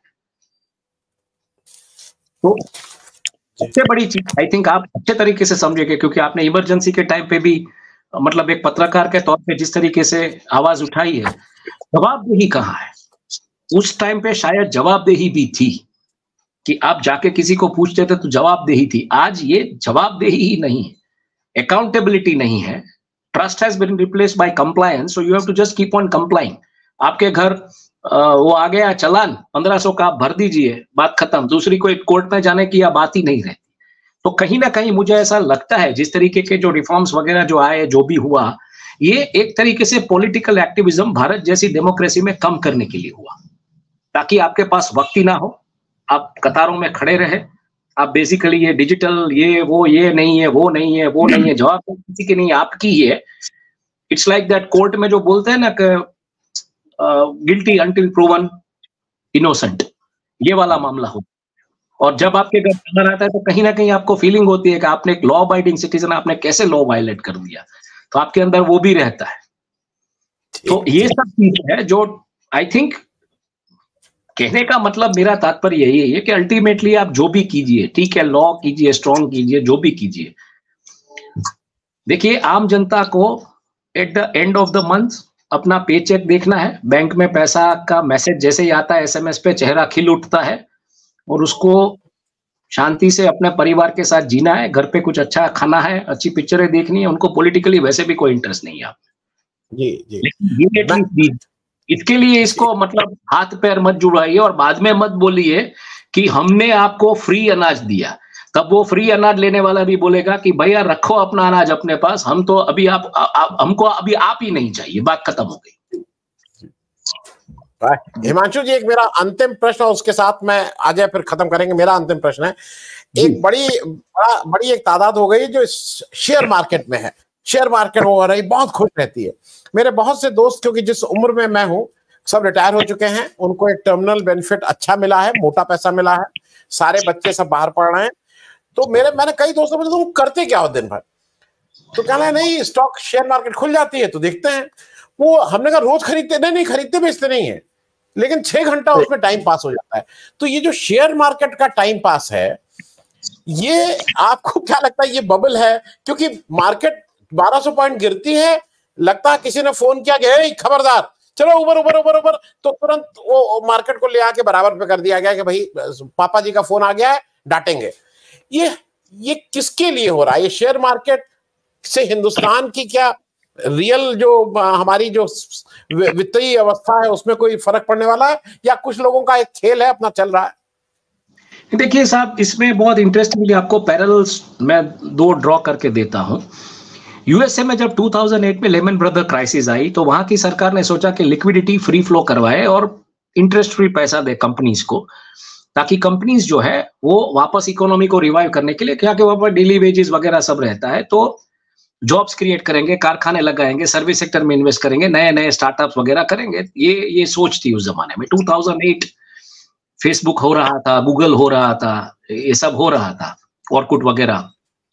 तो सबसे बड़ी चीज आई थिंक आप अच्छे तरीके से समझेंगे, क्योंकि आपने इमरजेंसी के टाइम पे भी मतलब एक पत्रकार के तौर पे जिस तरीके से आवाज उठाई है, जवाबदेही कहाँ है? उस टाइम पे शायद जवाबदेही भी थी कि आप जाके किसी को पूछते थे तो जवाबदेही थी। आज ये जवाबदेही ही नहीं है, अकाउंटेबिलिटी नहीं है। Trust has been replaced by compliance, so you have to just keep on complying. आपके घर वो आ गया चालान 1500 का, आप भर दीजिए, बात खत्म। दूसरी कोई कोर्ट में जाने की या बात ही नहीं रहती। तो कहीं ना कहीं मुझे ऐसा लगता है जिस तरीके के जो रिफॉर्म्स वगैरह जो आए, जो भी हुआ, ये एक तरीके से पॉलिटिकल एक्टिविज्म भारत जैसी डेमोक्रेसी में कम करने के लिए हुआ, ताकि आपके पास वक्त ही ना हो, आप कतारों में खड़े रहे। आप बेसिकली ये डिजिटल ये वो, ये नहीं है, वो नहीं है, वो नहीं है, जवाब किसी की नहीं, आपकी ही है। इट्स लाइक दैट कोर्ट में जो बोलते हैं ना कि गिल्टी अंटिल प्रूवन इनोसेंट, ये वाला मामला हो। और जब आपके घर नजर आता है तो कहीं ना कहीं आपको फीलिंग होती है कि आपने एक लॉ अबाइडिंग सिटीजन, आपने कैसे लॉ वायलेट कर दिया, तो आपके अंदर वो भी रहता है। तो ये सब चीज है जो आई थिंक, कहने का मतलब मेरा तात्पर्य यही है कि अल्टीमेटली आप जो भी कीजिए, ठीक है, लॉ कीजिए, स्ट्रॉन्ग कीजिए, जो भी कीजिए, देखिए आम जनता को at the end of the month अपना पे चेक देखना है। बैंक में पैसा का मैसेज जैसे ही आता है एसएमएस पे, चेहरा खिल उठता है और उसको शांति से अपने परिवार के साथ जीना है, घर पे कुछ अच्छा खाना है, अच्छी पिक्चरें देखनी है। उनको पॉलिटिकली वैसे भी कोई इंटरेस्ट नहीं है आप जी। इसके लिए इसको मतलब हाथ पैर मत जुड़ाइए और बाद में मत बोलिए कि हमने आपको फ्री अनाज दिया। तब वो फ्री अनाज लेने वाला भी बोलेगा कि भैया रखो अपना अनाज अपने पास, हम तो अभी हमको अभी आप ही नहीं चाहिए, बात खत्म हो गई। हिमांशु जी, एक मेरा अंतिम प्रश्न, उसके साथ मैं आ जाए फिर खत्म करेंगे। मेरा अंतिम प्रश्न है, एक बड़ी एक तादाद हो गई जो शेयर मार्केट में है, शेयर मार्केट हो रही बहुत खुश रहती है। मेरे बहुत से दोस्त, क्योंकि जिस उम्र में मैं हूं, सब रिटायर हो चुके हैं, उनको एक टर्मिनल बेनिफिट अच्छा मिला है, मोटा पैसा मिला है, सारे बच्चे सब बाहर पढ़ रहे हैं। तो मैंने कई दोस्तों को पूछा, तुम करते क्या हो दिन भर? तो कहना है नहीं, स्टॉक शेयर मार्केट खुल जाती है तो देखते हैं। वो हमने कहा रोज खरीदते? नहीं, खरीदते बेचते नहीं है, लेकिन 6 घंटा उसमें टाइम पास हो जाता है। तो ये जो शेयर मार्केट का टाइम पास है, ये आपको क्या लगता है ये बबल है? क्योंकि मार्केट 1200 पॉइंट गिरती है, लगता है किसी ने फोन किया गया खबरदार चलो ऊपर ऊपर ऊपर ऊपर, तो तुरंत वो मार्केट को ले आके बराबर पे कर दिया गया कि भाई पापा जी का फोन आ गया है, डांटेंगे। ये किसके लिए हो रहा है? ये शेयर मार्केट से हिंदुस्तान की क्या रियल जो हमारी जो वित्तीय अवस्था है उसमें कोई फर्क पड़ने वाला है, या कुछ लोगों का एक खेल है अपना चल रहा है? देखिए साहब, इसमें बहुत इंटरेस्टिंगली आपको पैरेलल्स मैं 2 ड्रॉ करके देता हूं। यूएसए में जब 2008 में लेमन ब्रदर क्राइसिस आई तो वहां की सरकार ने सोचा कि लिक्विडिटी फ्री फ्लो करवाए और इंटरेस्ट फ्री पैसा दे कंपनीज को, ताकि कंपनीज जो है वो वापस इकोनॉमी को रिवाइव करने के लिए, क्या कि वहां पर डेली वेजेस वगैरह सब रहता है, तो जॉब्स क्रिएट करेंगे, कारखाने लगाएंगे, सर्विस सेक्टर में इन्वेस्ट करेंगे, नए नए स्टार्टअप्स वगैरह करेंगे। ये सोच थी उस जमाने में। 2008 फेसबुक हो रहा था, गूगल हो रहा था, ये सब हो रहा था, ऑर्कुट वगैरह।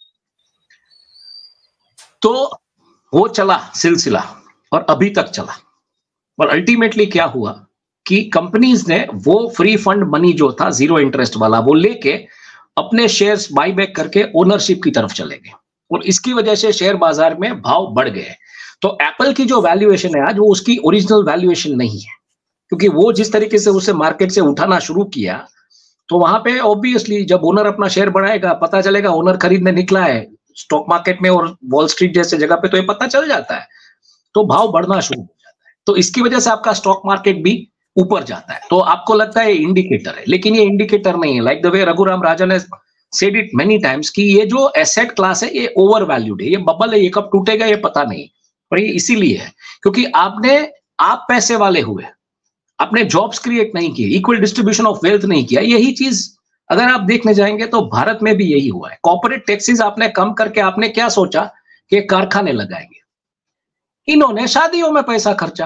तो वो चला सिलसिला और अभी तक चला। और अल्टीमेटली क्या हुआ कि कंपनीज ने वो फ्री फंड मनी जो था जीरो इंटरेस्ट वाला, वो लेके अपने शेयर्स बाई बैक करके ओनरशिप की तरफ चले गए और इसकी वजह से शेयर बाजार में भाव बढ़ गए। तो एप्पल की जो वैल्यूएशन है आज, वो उसकी ओरिजिनल वैल्यूएशन नहीं है, क्योंकि वो जिस तरीके से उसे मार्केट से उठाना शुरू किया, तो वहां पे ऑब्वियसली जब ओनर अपना शेयर बढ़ाएगा, पता चलेगा ओनर खरीदने निकला है स्टॉक मार्केट में और वॉल स्ट्रीट जैसे जगह पे, तो ये पता चल जाता है, तो भाव बढ़ना शुरू हो जाता है। तो इसकी वजह से आपका स्टॉक मार्केट भी ऊपर जाता है। तो आपको लगता है इंडिकेटर है, लेकिन ये इंडिकेटर नहीं है। Like the way Raghuram Rajan ने सेड इट मेनी टाइम्स कि ये जो एसेट क्लास है ये ओवर वैल्यूड है, ये बबल है, ये कब टूटेगा ये पता नहीं। पर ये इसीलिए है क्योंकि आप पैसे वाले हुए, आपने जॉब्स क्रिएट नहीं किए, इक्वल डिस्ट्रीब्यूशन ऑफ वेल्थ नहीं किया। यही चीज अगर आप देखने जाएंगे तो भारत में भी यही हुआ है। कॉर्पोरेट टैक्सेस आपने कम करके आपने क्या सोचा कि कारखाने लगाएंगे, इन्होंने शादियों में पैसा खर्चा,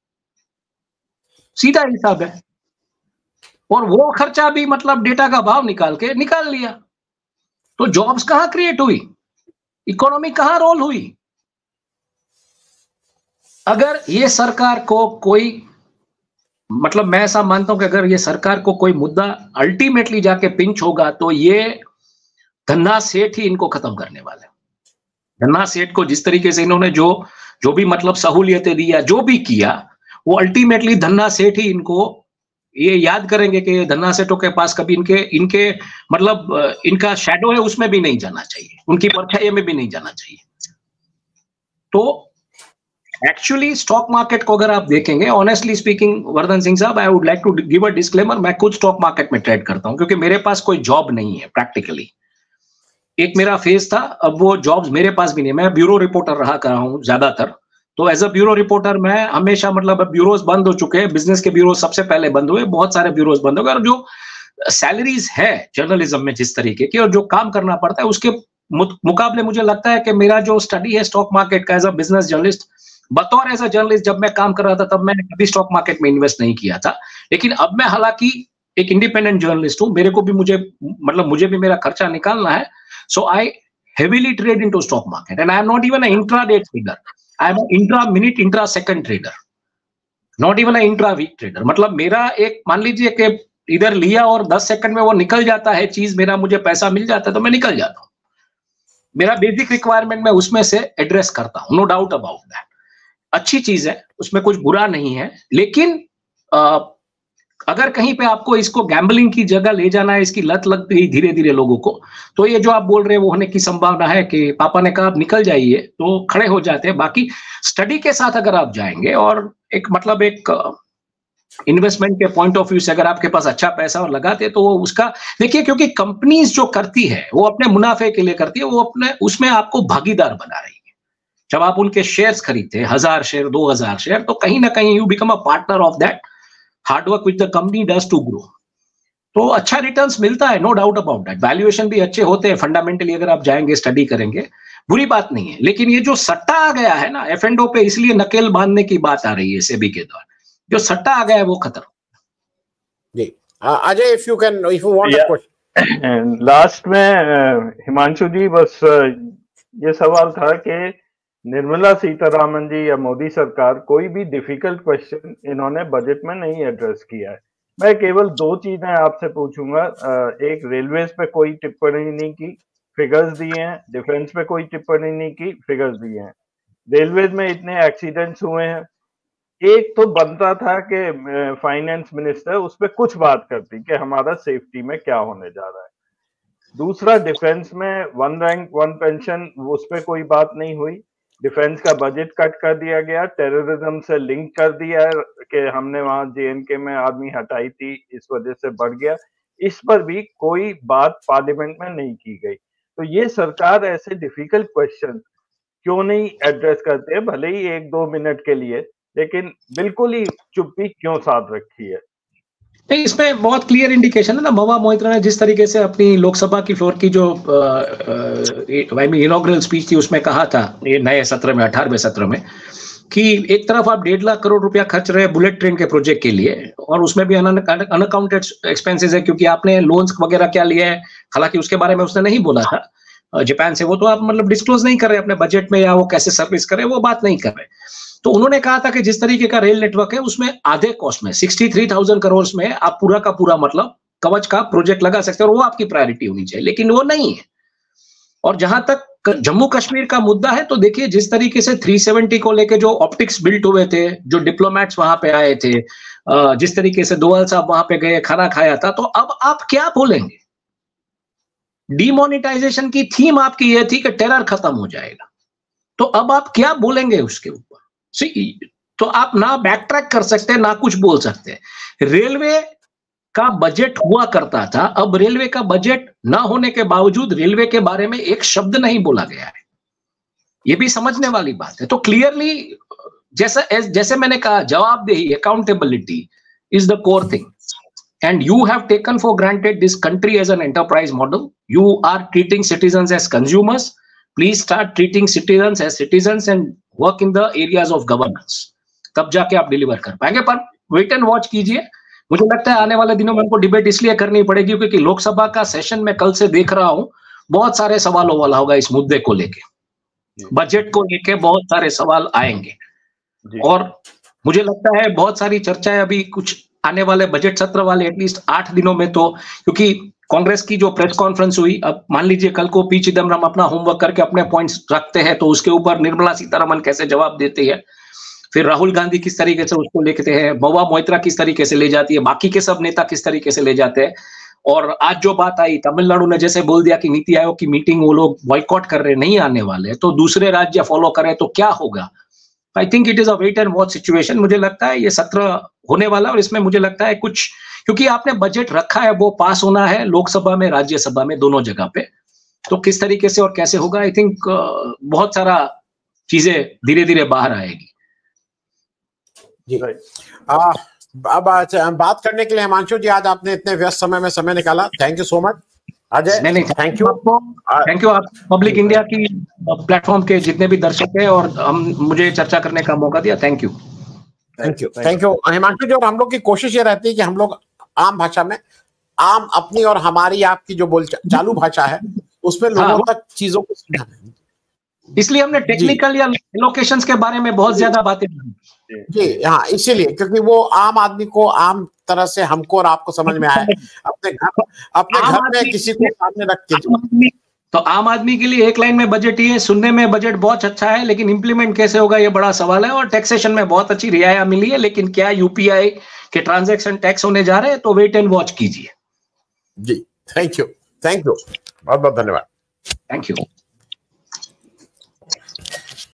सीधा हिसाब है। और वो खर्चा भी मतलब डेटा का भाव निकाल के निकाल लिया। तो जॉब्स कहां क्रिएट हुई, इकोनॉमी कहां रोल हुई। अगर ये सरकार को कोई मतलब मैं ऐसा मानता हूं कि अगर ये सरकार को कोई मुद्दा अल्टीमेटली जाके पिंच होगा तो ये धन्ना सेठ ही इनको खत्म करने वाले। धन्ना सेठ को जिस तरीके से इन्होंने जो भी मतलब सहूलियतें दी या जो भी किया, वो अल्टीमेटली धन्ना सेठ ही इनको ये याद करेंगे कि धन्ना सेठों के पास कभी इनके मतलब इनका शैडो है उसमें भी नहीं जाना चाहिए, उनकी परछाई में भी नहीं जाना चाहिए। तो एक्चुअली स्टॉक मार्केट को अगर आप देखेंगे, ऑनेस्टली स्पीकिंग वर्धन सिंह साहब, I would like to give a disclaimer, मैं खुद स्टॉक मार्केट में ट्रेड करता हूं क्योंकि मेरे पास कोई जॉब नहीं है प्रैक्टिकली। एक मेरा फेज था, अब वो जॉब्स मेरे पास भी नहीं। मैं ब्यूरो रिपोर्टर रहा हूं ज्यादातर, तो एज अ ब्यूरो रिपोर्टर मैं हमेशा मतलब ब्यूरोज बंद हो चुके हैं, बिजनेस के ब्यूरो सबसे पहले बंद हुए, बहुत सारे ब्यूरोज बंद हो गए। और जो सैलरीज है जर्नलिज्म में जिस तरीके की और जो काम करना पड़ता है उसके मुकाबले मुझे लगता है कि मेरा जो स्टडी है स्टॉक मार्केट का एज अ बिजनेस जर्नलिस्ट, बतौर एज अ जर्नलिस्ट जब मैं काम कर रहा था तब मैंने कभी स्टॉक मार्केट में इन्वेस्ट नहीं किया था। लेकिन अब मैं हालांकि एक इंडिपेंडेंट जर्नलिस्ट हूं, मेरे को भी मुझे भी मेरा खर्चा निकालना है। सो आई heavily trade into stock market and I am not even an intraday trader. I am an intra-minute, intra-second trader. Not even an intra-week trader. मतलब मेरा एक मान लीजिए कि इधर लिया और 10 सेकंड में वो निकल जाता है चीज, मेरा मुझे पैसा मिल जाता है तो मैं निकल जाता हूँ। मेरा बेसिक रिक्वायरमेंट मैं उसमें से एड्रेस करता हूँ, नो डाउट अबाउट दैट। अच्छी चीज है, उसमें कुछ बुरा नहीं है, लेकिन अगर कहीं पे आपको इसको गैम्बलिंग की जगह ले जाना है, इसकी लत लग गई धीरे धीरे लोगों को, तो ये जो आप बोल रहे हैं वो होने की संभावना है कि पापा ने कहा आप निकल जाइए तो खड़े हो जाते हैं। बाकी स्टडी के साथ अगर आप जाएंगे और एक मतलब एक इन्वेस्टमेंट के पॉइंट ऑफ व्यू से अगर आपके पास अच्छा पैसा और लगाते तो वो उसका देखिए, क्योंकि कंपनीज जो करती है वो अपने मुनाफे के लिए करती है, वो अपने उसमें आपको भागीदार बना रही है। जब आप उनके शेयर्स खरीदते हैं 1000 शेयर 2000 शेयर, तो कहीं ना कहीं you become a partner of that hard work which the company does to grow. तो अच्छा रिटर्न्स मिलता है, no doubt about that. Valuation भी अच्छे होते हैं फंडामेंटली, अगर आप जाएंगे स्टडी करेंगे, बुरी बात नहीं है। लेकिन ये जो सट्टा आ गया है ना F&O पे, इसलिए नकेल बांधने की बात आ रही है सेबी के द्वारा, जो सट्टा आ गया है वो खतरा। जी Ajay, if you want a question last में हिमांशु जी, बस ये सवाल था कि निर्मला सीतारामन जी या मोदी सरकार कोई भी डिफिकल्ट क्वेश्चन इन्होंने बजट में नहीं एड्रेस किया है। मैं केवल 2 चीजें आपसे पूछूंगा। एक, रेलवेज पे कोई टिप्पणी नहीं की, फिगर्स दिए हैं। डिफेंस पे कोई टिप्पणी नहीं की, फिगर्स दिए हैं। रेलवेज में इतने एक्सीडेंट्स हुए हैं, एक तो बनता था कि फाइनेंस मिनिस्टर उस पर कुछ बात करती कि हमारा सेफ्टी में क्या होने जा रहा है। दूसरा, डिफेंस में 1 रैंक 1 पेंशन, उस पर कोई बात नहीं हुई। डिफेंस का बजट कट कर दिया गया, टेररिज्म से लिंक कर दिया कि हमने वहां JNK में आर्मी हटाई थी, इस वजह से बढ़ गया। इस पर भी कोई बात पार्लियामेंट में नहीं की गई। तो ये सरकार ऐसे डिफिकल्ट क्वेश्चन क्यों नहीं एड्रेस करते हैं, भले ही 1-2 मिनट के लिए, लेकिन बिल्कुल ही चुप्पी क्यों साध रखी है? नहीं, इसमें बहुत क्लियर इंडिकेशन है ना, महुआ मोइत्रा ने जिस तरीके से अपनी लोकसभा की फ्लोर की जो इनॉग्रल स्पीच थी उसमें कहा था, ये नए सत्र में 18वें सत्र में, कि एक तरफ आप 1.5 लाख करोड़ रुपया खर्च रहे हैं बुलेट ट्रेन के प्रोजेक्ट के लिए, और उसमें भी अनअकाउंटेड एक्सपेंसेस है, क्योंकि आपने लोन्स वगैरह क्या लिया है, हालांकि उसके बारे में उसने नहीं बोला था जापान से, वो तो आप मतलब डिस्क्लोज नहीं कर रहे अपने बजट में, या वो कैसे सर्विस करे वो बात नहीं कर रहे। तो उन्होंने कहा था कि जिस तरीके का रेल नेटवर्क है उसमें आधे कॉस्ट में 63,000 करोड़ में आप पूरा का पूरा मतलब कवच का प्रोजेक्ट लगा सकते हैं, और वो आपकी प्रायोरिटी होनी चाहिए, लेकिन वो नहीं है। और जहां तक जम्मू कश्मीर का मुद्दा है, तो देखिए जिस तरीके से 370 को लेके जो ऑप्टिक्स बिल्ट हुए थे, जो डिप्लोमेट्स वहां पे आए थे, जिस तरीके से दोवल साहब वहां पे गए, खाना खाया था, तो अब आप क्या बोलेंगे? डीमोनेटाइजेशन की थीम आपकी यह थी कि टेरर खत्म हो जाएगा, तो अब आप क्या बोलेंगे उसके ऊपर? तो आप ना बैक ट्रैक कर सकते हैं, ना कुछ बोल सकते हैं। रेलवे का बजट हुआ करता था, अब रेलवे का बजट ना होने के बावजूद रेलवे के बारे में एक शब्द नहीं बोला गया है, ये भी समझने वाली बात है। तो क्लियरली जैसे मैंने कहा, जवाबदेही, accountability is the core thing, and you have taken for granted this country as an enterprise model. You are treating citizens as consumers, please start treating citizens as citizens and work in the areas of governance, तब जाके आप deliver कर पाएंगे। पर wait and watch कीजिए, मुझे लगता है आने वाले दिनों में हमको डिबेट इसलिए करनी पड़ेगी क्योंकि लोकसभा का सेशन में कल से देख रहा हूं बहुत सारे सवालों वाला होगा इस मुद्दे को लेके, बजट को लेके बहुत सारे सवाल आएंगे, और मुझे लगता है बहुत सारी चर्चाएं अभी कुछ आने वाले बजट सत्र वाले एटलीस्ट 8 दिनों में, तो क्योंकि कांग्रेस की जो प्रेस कॉन्फ्रेंस हुई, अब मान लीजिए कल को पी चिदम्बरम अपना होमवर्क करके अपने पॉइंट्स रखते हैं, तो उसके ऊपर निर्मला सीतारमण कैसे जवाब देती है, फिर राहुल गांधी किस तरीके से उसको लेते हैं, महुआ मोइत्रा किस तरीके से ले जाती है, बाकी के सब नेता किस तरीके से ले जाते हैं। और आज जो बात आई, तमिलनाडु ने जैसे बोल दिया कि नीति आयोग की मीटिंग वो लोग बॉयकॉट कर रहे, नहीं आने वाले, तो दूसरे राज्य फॉलो करें तो क्या होगा? I think it is a wait and watch situation. मुझे लगता है ये सत्र होने वाला, और इसमें मुझे लगता है कुछ, क्योंकि आपने बजट रखा है वो पास होना है लोकसभा में, राज्यसभा में, दोनों जगह पे, तो किस तरीके से और कैसे होगा, आई थिंक बहुत सारा चीजें धीरे धीरे बाहर आएगी। जी अब बात करने के लिए हिमांशु जी, आज आपने इतने व्यस्त समय में समय निकाला, thank you so much Ajay. नहीं, थैंक यू आप पब्लिक इंडिया की प्लेटफॉर्म के जितने भी दर्शक हैं और मुझे चर्चा करने का मौका दिया, थैंक यू हिमांशु जी। और हम लोग की कोशिश ये रहती है कि हम लोग आम भाषा में, आम अपनी और हमारी आपकी जो बोल चालू भाषा है उसमें लोगों तक चीजों को समझाना, इसलिए हमने टेक्निकल या लोकेशंस के बारे में बहुत ज्यादा बातें की। जी हाँ, इसीलिए क्योंकि वो आम आदमी को आम तरह से हमको और आपको समझ में आए, अपने घर में किसी को सामने रख के। तो आम आदमी के लिए एक लाइन में बजट ही है, सुनने में बजट बहुत अच्छा है, लेकिन इंप्लीमेंट कैसे होगा ये बड़ा सवाल है। और टैक्सेशन में बहुत अच्छी रियायत मिली है, लेकिन क्या यूपीआई के ट्रांजैक्शन टैक्स होने जा रहे हैं, तो वेट एंड वॉच कीजिए। जी थैंक यू बहुत बहुत धन्यवाद। Thank you.